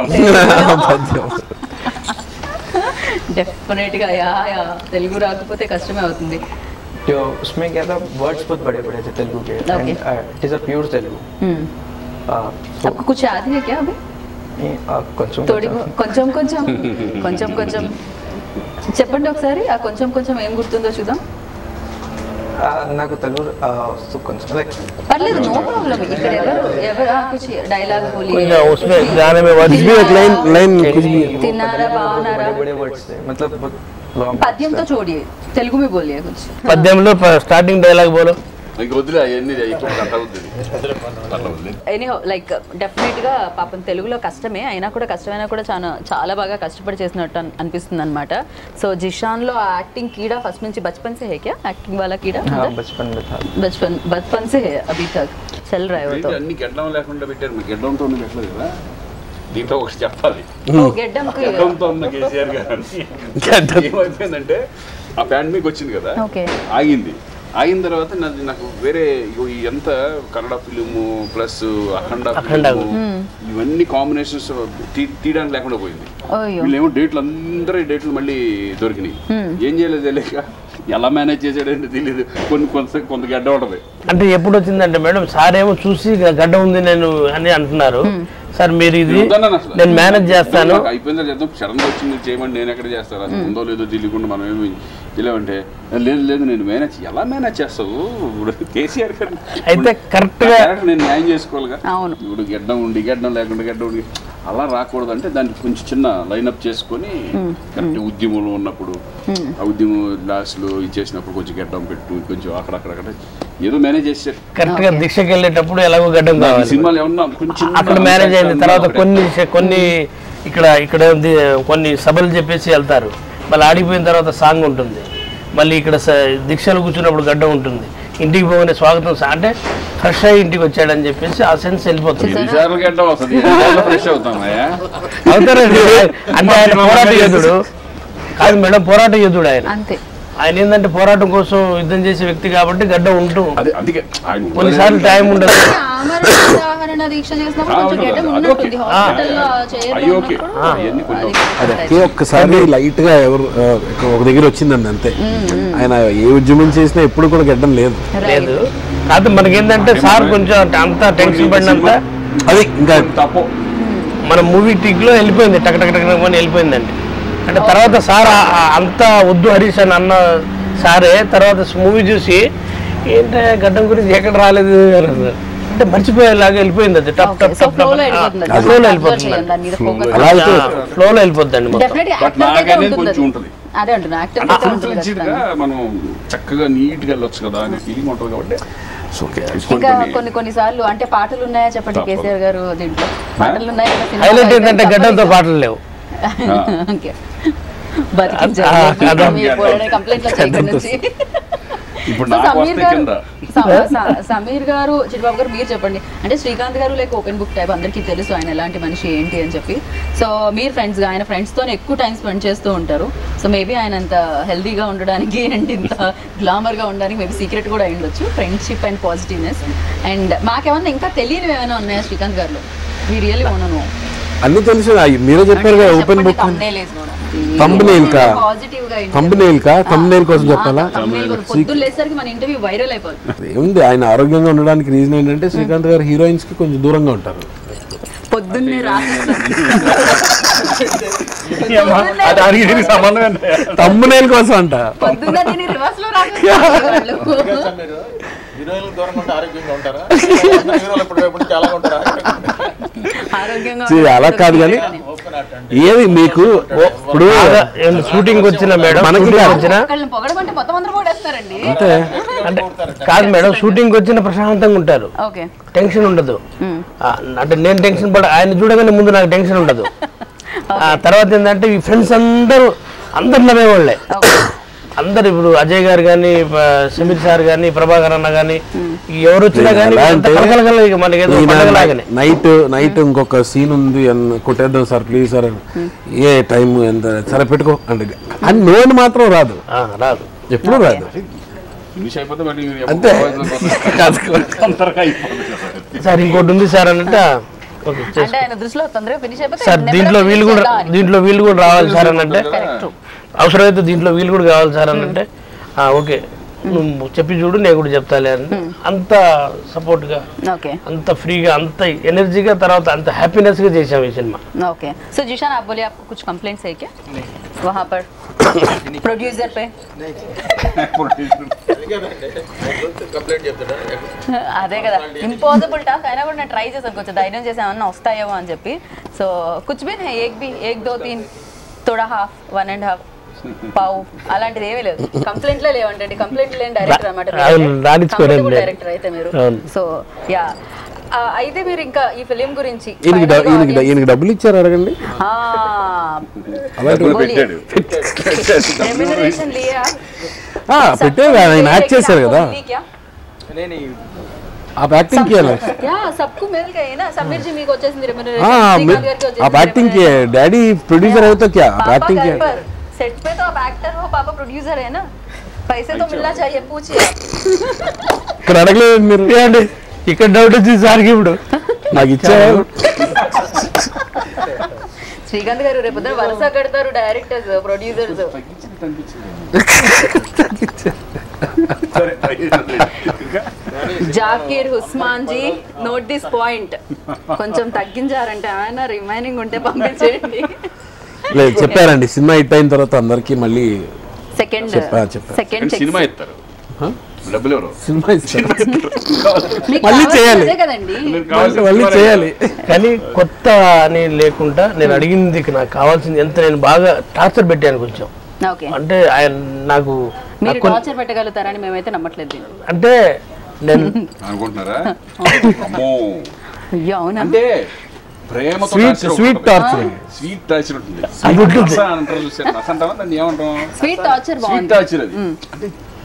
डेफिनेट గా యా యా తెలుగు రాకపోతే కష్టమే అవుతుంది. जो उसमें क्या था वर्ड्स बहुत बड़े बड़े थे तेलुगु के and it is a pure Telugu. आपको कुछ याद है क्या अभी? కొంచెం కొంచెం కొంచెం కొంచెం కొంచెం చెప్పండి ఒకసారి. ఆ కొంచెం కొంచెం ఏం గుర్తుందో చూద్దాం. నాకు తెలుగు కొంచెం పర్లేదు, నో ప్రాబ్లం. ఇక్కడ ఎవరు ఎవరు कुछ डायलॉग बोलिए उसमें गाने में वर्ड्स भी एक लाइन लाइन कुछ भी తిన్నారా బాగున్నారా बड़े वर्ड्स थे मतलब పద్యం తో छोड़िए तेलुगु में बोलिए कुछ. పద్యంలో స్టార్టింగ్ డైలాగ్ బోలో. ఎనీహౌ లైక్ డెఫినెట్ గా పాపం తెలుగులో కష్టమే అయినా కూడా కష్టమైనా కూడా చాలా చాలా బాగా కష్టపడి చేసినట్టు అనిపిస్తుంది అనమాట. సో జిషాన్ లో యాక్టింగ్ कीड़ा फर्स्ट నుంచి बचपन से है क्या एक्टिंग वाला कीड़ा? हां बचपन में था. बचपन बचपन से है अभी तक चल रहा है वो तो. అన్ని గెడ్డం లేకుండా పెట్టారు. మీ గెడ్డంతో ఉన్న పెట్టలేదు కదా. దీంతో ఒకటి చెప్పాలి. ఓ గెడ్డంకి గెడ్డంతో ఉన్న కేసీఆర్ గారు ఏమైపోయిందంటే ఆ ప్యాంట్ మీకు వచ్చింది కదా, ఆగింది. ఆగిన తర్వాత నాది నాకు వేరే ఎంత Kannada film plus Akhanda film ఇవన్నీ కాంబినేషన్స్ తీయడానికి లేకుండా పోయింది. వీళ్ళేమో డేట్లు అందరూ డేట్లు మళ్ళీ దొరికినాయి. ఏం చేయలేదు తెలియక ఎలా మేనేజ్ చేసాడంటే తెలియదు. కొన్ని కొంత కొంత గడ్డ ఉంటుంది. అంటే ఎప్పుడు వచ్చిందంటే మేడం సార్ ఏమో చూసి గడ్డ ఉంది నేను అని అంటున్నారు. సార్ మీరు ఇది నేను మేనేజ్ చేస్తాను అయిపోయిందా చేద్దాం సడన్ గా వచ్చింది చేయమని నేను ఎక్కడ చేస్తాను అది ఉందో లేదో తెలియకుండా మనం ఏమి తెలియమంటే లేదు లేదు నేను మేనేజ్ ఎలా మేనేజ్ చేస్తావు కేసీఆర్ గారు అయితే కరెక్ట్ గా నేను న్యాయం చేసుకోవాలిగా. ఇప్పుడు గడ్డం ఉండి గడ్డం లేకుండా గడ్డం ఉండి అలా రాకూడదు అంటే దానికి కొంచెం చిన్న లైన్అప్ చేసుకొని కరెక్ట్ ఉద్యమంలో ఉన్నప్పుడు ఆ ఉద్యమం లాస్ట్లో ఇచ్చేసినప్పుడు కొంచెం గడ్డం పెట్టు కొంచెం అక్కడక్కడక్కడ ఏదో మేనేజ్ చేశారు. కరెక్ట్ గా దీక్షకి వెళ్ళేటప్పుడు ఎలాగో గడ్డం కావాలి. సినిమాలు ఏమన్నా కొంచెం అక్కడ మేనేజ్ అయింది. తర్వాత కొన్ని కొన్ని ఇక్కడ ఇక్కడ కొన్ని సభలు చెప్పేసి వెళ్తారు. మళ్ళీ ఆడిపోయిన తర్వాత సాంగ్ ఉంటుంది. మళ్ళీ ఇక్కడ దీక్షలు కూర్చున్నప్పుడు గడ్డ ఉంటుంది. ఇంటికి పోగానే స్వాగతం అంటే ఫ్రెష్ అయ్యి ఇంటికి వచ్చాడని చెప్పేసి ఆ సెన్స్ వెళ్ళిపోతుంది. అవుతారండి. అంటే ఆయన పోరాట యోధుడు కాదు మేడం, పోరాట యోధుడు ఆయన. ఆయన ఏంటంటే పోరాటం కోసం యుద్ధం చేసే వ్యక్తి కాబట్టి గడ్డ ఉంటూ కొన్నిసార్లు టైం ఉండదు. ఒక్కసారి లైట్ గా ఎవరు ఒక దగ్గర వచ్చిందండి అంతే. ఆయన ఏ ఉద్యమం చేసినా ఎప్పుడు కూడా గడ్డం లేదు లేదు కాదు. మనకేంటంటే సార్ కొంచెం అంత టెన్షన్ పడినంత అది ఇంకా తప్పు మన మూవీ టిక్ లో వెళ్ళిపోయింది. టక్ టక్ టక్ అని వెళ్ళిపోయిందండి. అంటే తర్వాత సార్ అంతా వద్దు హరీష్ అని అన్న సారే తర్వాత మూవీ చూసి ఏంటంటే గడ్డం గురించి ఎక్కడ రాలేదు అంటే మర్చిపోయేలాగా వెళ్ళిపోయింది. అది టప్ టప్ టప్ ఫ్లోలో వెళ్ళిపోతుంది. ఫ్లోలో వెళ్ళిపోద్దండి. మనం చక్కగా నీట్ గా వెళ్ళొచ్చు కదా అనే ఫీలింగ్ ఉంటుంది కాబట్టి ఇంకా కొన్ని కొన్ని సార్లు అంటే పాటలు ఉన్నాయా చెప్పండి కేసీఆర్ గారు దీంట్లో పాటలు ఉన్నాయా? హైలైట్ ఏంటంటే గడ్డంతో పాటలు లేవు. సమీర్ గారు చిట్బాబు గారు మీరు చెప్పండి. అంటే శ్రీకాంత్ గారు లైక్ ఓపెన్ బుక్ టైప్ అందరికీ తెలుసు ఆయన ఎలాంటి మనిషి ఏంటి అని చెప్పి. సో మీరు ఫ్రెండ్స్ గా ఆయన ఫ్రెండ్స్ తో ఎక్కువ టైం స్పెండ్ చేస్తూ ఉంటారు. సో మేబీ ఆయన అంత హెల్దీగా ఉండడానికి అండ్ ఇంత గ్లామర్ గా ఉండడానికి మేబీ సీక్రెట్ కూడా అయి ఉండొచ్చు ఫ్రెండ్షిప్ అండ్ పాజిటివ్నెస్. అండ్ మాకేమన్నా ఇంకా తెలియనివి ఏమైనా ఉన్నాయా శ్రీకాంత్ గారిలో? We really want to know. అన్ని తెలుసు. మీరే చెప్పారు కదా ఓపెన్ బుక్. థంబ్నెయిల్ కా థంబ్నెయిల్ కా థంబ్నెయిల్ కోసం చెప్పాలా? ఏముంది ఆయన ఆరోగ్యంగా ఉండడానికి రీజన్ ఏంటంటే శ్రీకాంత్ గారు హీరోయిన్స్ కి కొంచెం దూరంగా ఉంటారు. పొద్దున్నే థంబ్నెయిల్ కోసం అంట. అలా కాదు కానీ ఏది మీకు ఇప్పుడు షూటింగ్ వచ్చిన మేడం మనకి వచ్చిన అంతే అంటే కాదు మేడం. షూటింగ్ వచ్చిన ప్రశాంతంగా ఉంటారు, టెన్షన్ ఉండదు. అంటే నేను టెన్షన్ పడ ఆయన చూడగానే ముందు నాకు టెన్షన్ ఉండదు. తర్వాత ఏంటంటే ఈ ఫ్రెండ్స్ అందరూ అందరు నమ్మేవాళ్ళే. అందరు ఇప్పుడు అజయ్ గారు కానీ సమీర్ సార్ కానీ ప్రభాకర్ అన్న కానీ ఎవరు వచ్చినా కానీ నైట్ నైట్ ఇంకొక సీన్ ఉంది కొట్టేద్దాం సార్ ప్లీజ్ సార్ ఏ టైం ఎంత సరే పెట్టుకో అంటే అని నోన్ మాత్రం రాదు రాదు ఎప్పుడు రాదు. ఫినిష్ అయిపోతే మళ్ళీ అంతే. సార్ ఇంకోటి ఉంది సార్ అన్నట్టు ఓకే అంటే ఆయన దృష్టిలో తొందరగా ఫినిష్ అయిపోతే సార్ దీంట్లో వీళ్ళు కూడా దీంట్లో వీళ్ళు కూడా రావాలి సార్ అనంటే కరెక్ట్. అవసరమైతే దీంట్లో వీళ్ళు కూడా కావాలి సార్ అనంటే ఓకే నువ్వు చెప్పి చూడు నేను కూడా చెప్తాలే అని అంత సపోర్ట్ గా ఓకే అంత ఫ్రీగా అంత ఎనర్జీగా తర్వాత అంత హ్యాపీనెస్ గా చేసాం ఈ సినిమా ओके सो जिशान आप बोलिए आपको कुछ कंप्लेंट्स है क्या वहाँ पर प्रोड्यूसर पे అదే కదా ఇంపాసిబుల్ టాస్క్ అయినా కూడా నేను ట్రై చేశాను కొంచెం ధైర్యం చేసి ఏమన్నా వస్తాయేమో అని చెప్పి సో కుచ్ బి హై ఏక్ బి ఏక్ దో తీన్ తోడా హాఫ్ వన్ అండ్ హాఫ్ పావు అలాంటిది ఏమీ లేదు కంప్లైంట్లే లేవంటండి కంప్లైంట్ లేని డైరెక్టర్ అనమాట డైరెక్టర్ అయితే మీరు సో యా అయితే మీరు ఇంకా ఈ ఫిలిం గురించి ఈయనకి డబ్బులు ఇచ్చారు అడగండి రెమ్యునరేషన్ లియా పెట్టారు ఆయన యాక్ట్ చేశారు కదా आप एक्टिंग किया ना यार सबको मिल गए ना समीर जी మీకు వచ్చేసింది రెమ్యునరేషన్ శ్రీకాంత్ గారికి వచ్చేసింది आप एक्टिंग किए डैडी प्रोड्यूसर है तो क्या आप एक्टिंग किए सेट पे तो आप एक्टर हो पापा प्रोड्यूसर है ना पैसे तो मिलना चाहिए पूछिए ఇక్కడ అడగలేదు మీరు అండి ఇక్కడ డౌట్ వచ్చింది సార్కి ఇప్పుడు నాకు ఇచ్చారు శ్రీకాంత్ గారు రేపు పొద్దున వరుస కడతారు directors producers Zakir Usman ji note this point కొంచెం తగ్గించారంటే ఆయన రిమైనింగ్ ఉంటే పంపించేయండి లేదు చెప్పారండి సినిమా హిట్ అయిన తర్వాత అందరికి మళ్ళీ సెకండ్ సెకండ్ సినిమా ఇస్తారు డబ్బులు ఎవరు సినిమా మళ్ళీ చేయాలి కదండి మళ్ళీ చేయాలి కానీ కొత్త అని లేకుండా నేను అడిగింది నాకు కావాల్సింది ఎంత నేను బాగా టార్చర్ పెట్టాను కొంచెం ఓకే అంటే ఆయన నాకు మీరు టార్చర్ పెట్టగలుగుతారని మేమైతే నమ్మట్లేదు అంటే నేను అనుకుంటున్నారా అమ్మో అయ్యో అవునా అంటే ప్రేమతో స్వీట్ టార్చర్ స్వీట్ టార్చర్ ఉంటుంది అది ఉంటుంది. రస అంటారు చూసారు రస అంటావా దాన్ని ఏమంటాం స్వీట్ టార్చర్ స్వీట్ బాగుంది టార్చర్ అది అంటే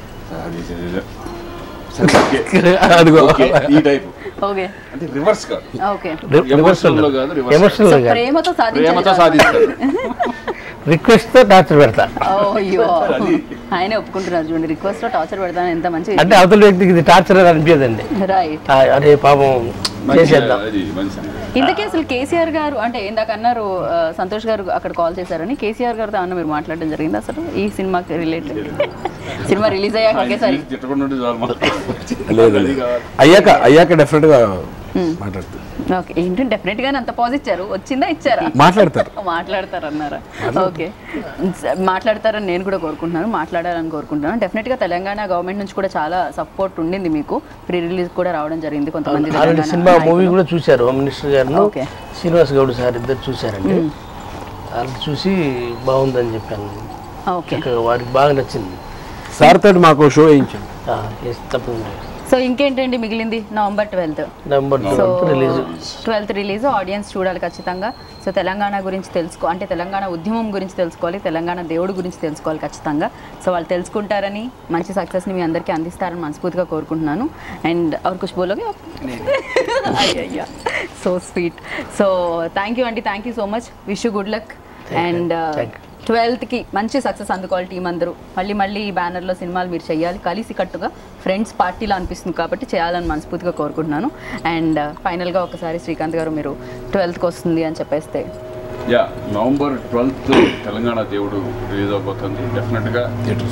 అదిగో ఓకే, ఈ టైప్ ఓకే అంటే రివర్స్ కాదు ఓకే ఎమోషనల్ లో కాదు రివర్స్ ఎమోషనల్ సో ప్రేమతో ప్రేమతో సాధించాలి సాధిస్తారు రిక్వెస్ట్ తో టార్చర్ పెడతా అయ్యో ఆయన ఒప్పుకుంటున్నారు చూడండి రిక్వెస్ట్ లో టార్చర్ పెడతాను ఎంత మంచి అంటే అవతల వ్యక్తికి ఇది టార్చర్ అని అనిపించదండి రైట్ అరే పాపం చేసేద్దాం అది మంచిది ఇంతకీ అసలు కేసీఆర్ గారు అంటే ఇందాక అన్నారు ఆ, సంతోష్ గారు అక్కడ కాల్ చేశారని కేసీఆర్ గారితో అన్న మీరు మాట్లాడడం జరిగింది అసలు ఈ సినిమాకి రిలేటెడ్ సినిమా రిలీజ్ అయ్యాక ఒకేసారి తిట్టకుండా ఉంటే చాలు మాకు. లేదు అయ్యాక అయ్యాక డెఫినెట్ గా మాట్లాడతారు ఓకే ఏంటంటే డెఫినెట్ గానే అంత పాజ్ ఇచ్చారు వచ్చిందా ఇచ్చారా మాట్లాడతారు మాట్లాడతారు అన్నారా ఓకే మాట్లాడతారని నేను కూడా కోరుకుంటున్నాను మాట్లాడాలని కోరుకుంటున్నాను డెఫినెట్ గా తెలంగాణ గవర్నమెంట్ నుంచి కూడా చాలా సపోర్ట్ ఉండింది మీకు ప్రీ రిలీజ్ కూడా రావడం జరిగింది కొంతమంది ఆల్రెడీ తెలంగాణ సినిమా మూవీ నాయకులు. కూడా చూశారు హోమ్ మినిస్టర్ గారు ఓకే. శ్రీనివాస్ గౌడ్ సార్ ఇద్దరు చూశారండి వాళ్ళు చూసి బాగుందని చెప్పాను ఓకే ఇంకా వారికి బాగా నచ్చింది సార్ తోటి మాకు షో వేయించండి ఆ, yes, తప్పకుండా సో ఇంకేంటండి మిగిలింది November twelfth November so release twelfth release audience చూడాలి ఖచ్చితంగా సో తెలంగాణ గురించి తెలుసుకో అంటే తెలంగాణ ఉద్యమం గురించి తెలుసుకోవాలి తెలంగాణ దేవుడు గురించి తెలుసుకోవాలి ఖచ్చితంగా సో వాళ్ళు తెలుసుకుంటారని మంచి సక్సెస్ని మీ అందరికీ అందిస్తారని మనస్ఫూర్తిగా కోరుకుంటున్నాను అండ్ और कुछ बोलोगे आप అయ్యయ్యా so sweet so thank you అండి thank you so much wish you good luck and ట్వెల్త్కి మంచి సక్సెస్ అందుకోవాలి టీం అందరూ మళ్ళీ మళ్ళీ ఈ బ్యానర్లో సినిమాలు మీరు చేయాలి కలిసి కట్టుగా ఫ్రెండ్స్ పార్టీలో అనిపిస్తుంది కాబట్టి చేయాలని మనస్ఫూర్తిగా కోరుకుంటున్నాను అండ్ ఫైనల్గా ఒకసారి శ్రీకాంత్ గారు మీరు ట్వెల్త్కి వస్తుంది అని చెప్పేస్తే యా నవంబర్ ట్వెల్త్ తెలంగాణ దేవుడు రిలీజ్ అవబోతుంది డెఫినెట్గా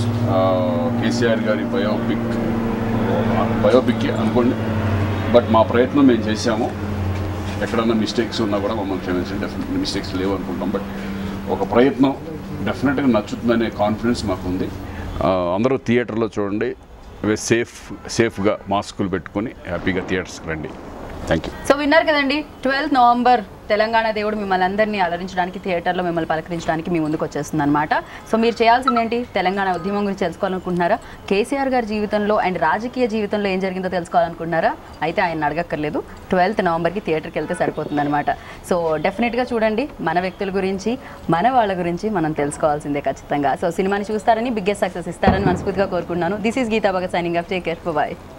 కేసీఆర్ గారి బయోపిక్ బయోపిక్ అనుకోండి బట్ మా ప్రయత్నం మేము చేసాము ఎక్కడన్నా మిస్టేక్స్ ఉన్నా కూడా మమ్మల్ని క్షమించండి డెఫినెట్లీ మిస్టేక్స్ లేవు అనుకుంటాం బట్ ఒక ప్రయత్నం డెఫినెట్గా నచ్చుతుందనే కాన్ఫిడెన్స్ మాకు ఉంది అందరూ థియేటర్లో చూడండి సేఫ్ సేఫ్గా మాస్కులు పెట్టుకొని హ్యాపీగా థియేటర్స్కి రండి థ్యాంక్ యూ సో విన్నారు కదండి ట్వెల్త్ నవంబర్ తెలంగాణ దేవుడు మిమ్మల్ని అందరినీ అలరించడానికి థియేటర్లో మిమ్మల్ని పలకరించడానికి మీ ముందుకు వచ్చేస్తుంది అనమాట సో మీరు చేయాల్సిందేంటి తెలంగాణ ఉద్యమం గురించి తెలుసుకోవాలనుకుంటున్నారా కేసీఆర్ గారి జీవితంలో అండ్ రాజకీయ జీవితంలో ఏం జరిగిందో తెలుసుకోవాలనుకుంటున్నారా అయితే ఆయన అడగక్కర్లేదు ట్వెల్త్ నవంబర్కి థియేటర్కి వెళ్తే సరిపోతుంది అనమాట సో డెఫినెట్గా చూడంండి మన వ్యక్తుల గురించి మన వాళ్ళ గురించి మనం తెలుసుకోవాల్సిందే ఖచ్చితంగా సో సినిమాని చూస్తారని బిగ్గెస్ట్ సక్సెస్ ఇస్తారని మనస్ఫూర్తిగా కోరుకుంటున్నాను this is Geetha Bhagat signing off take care bye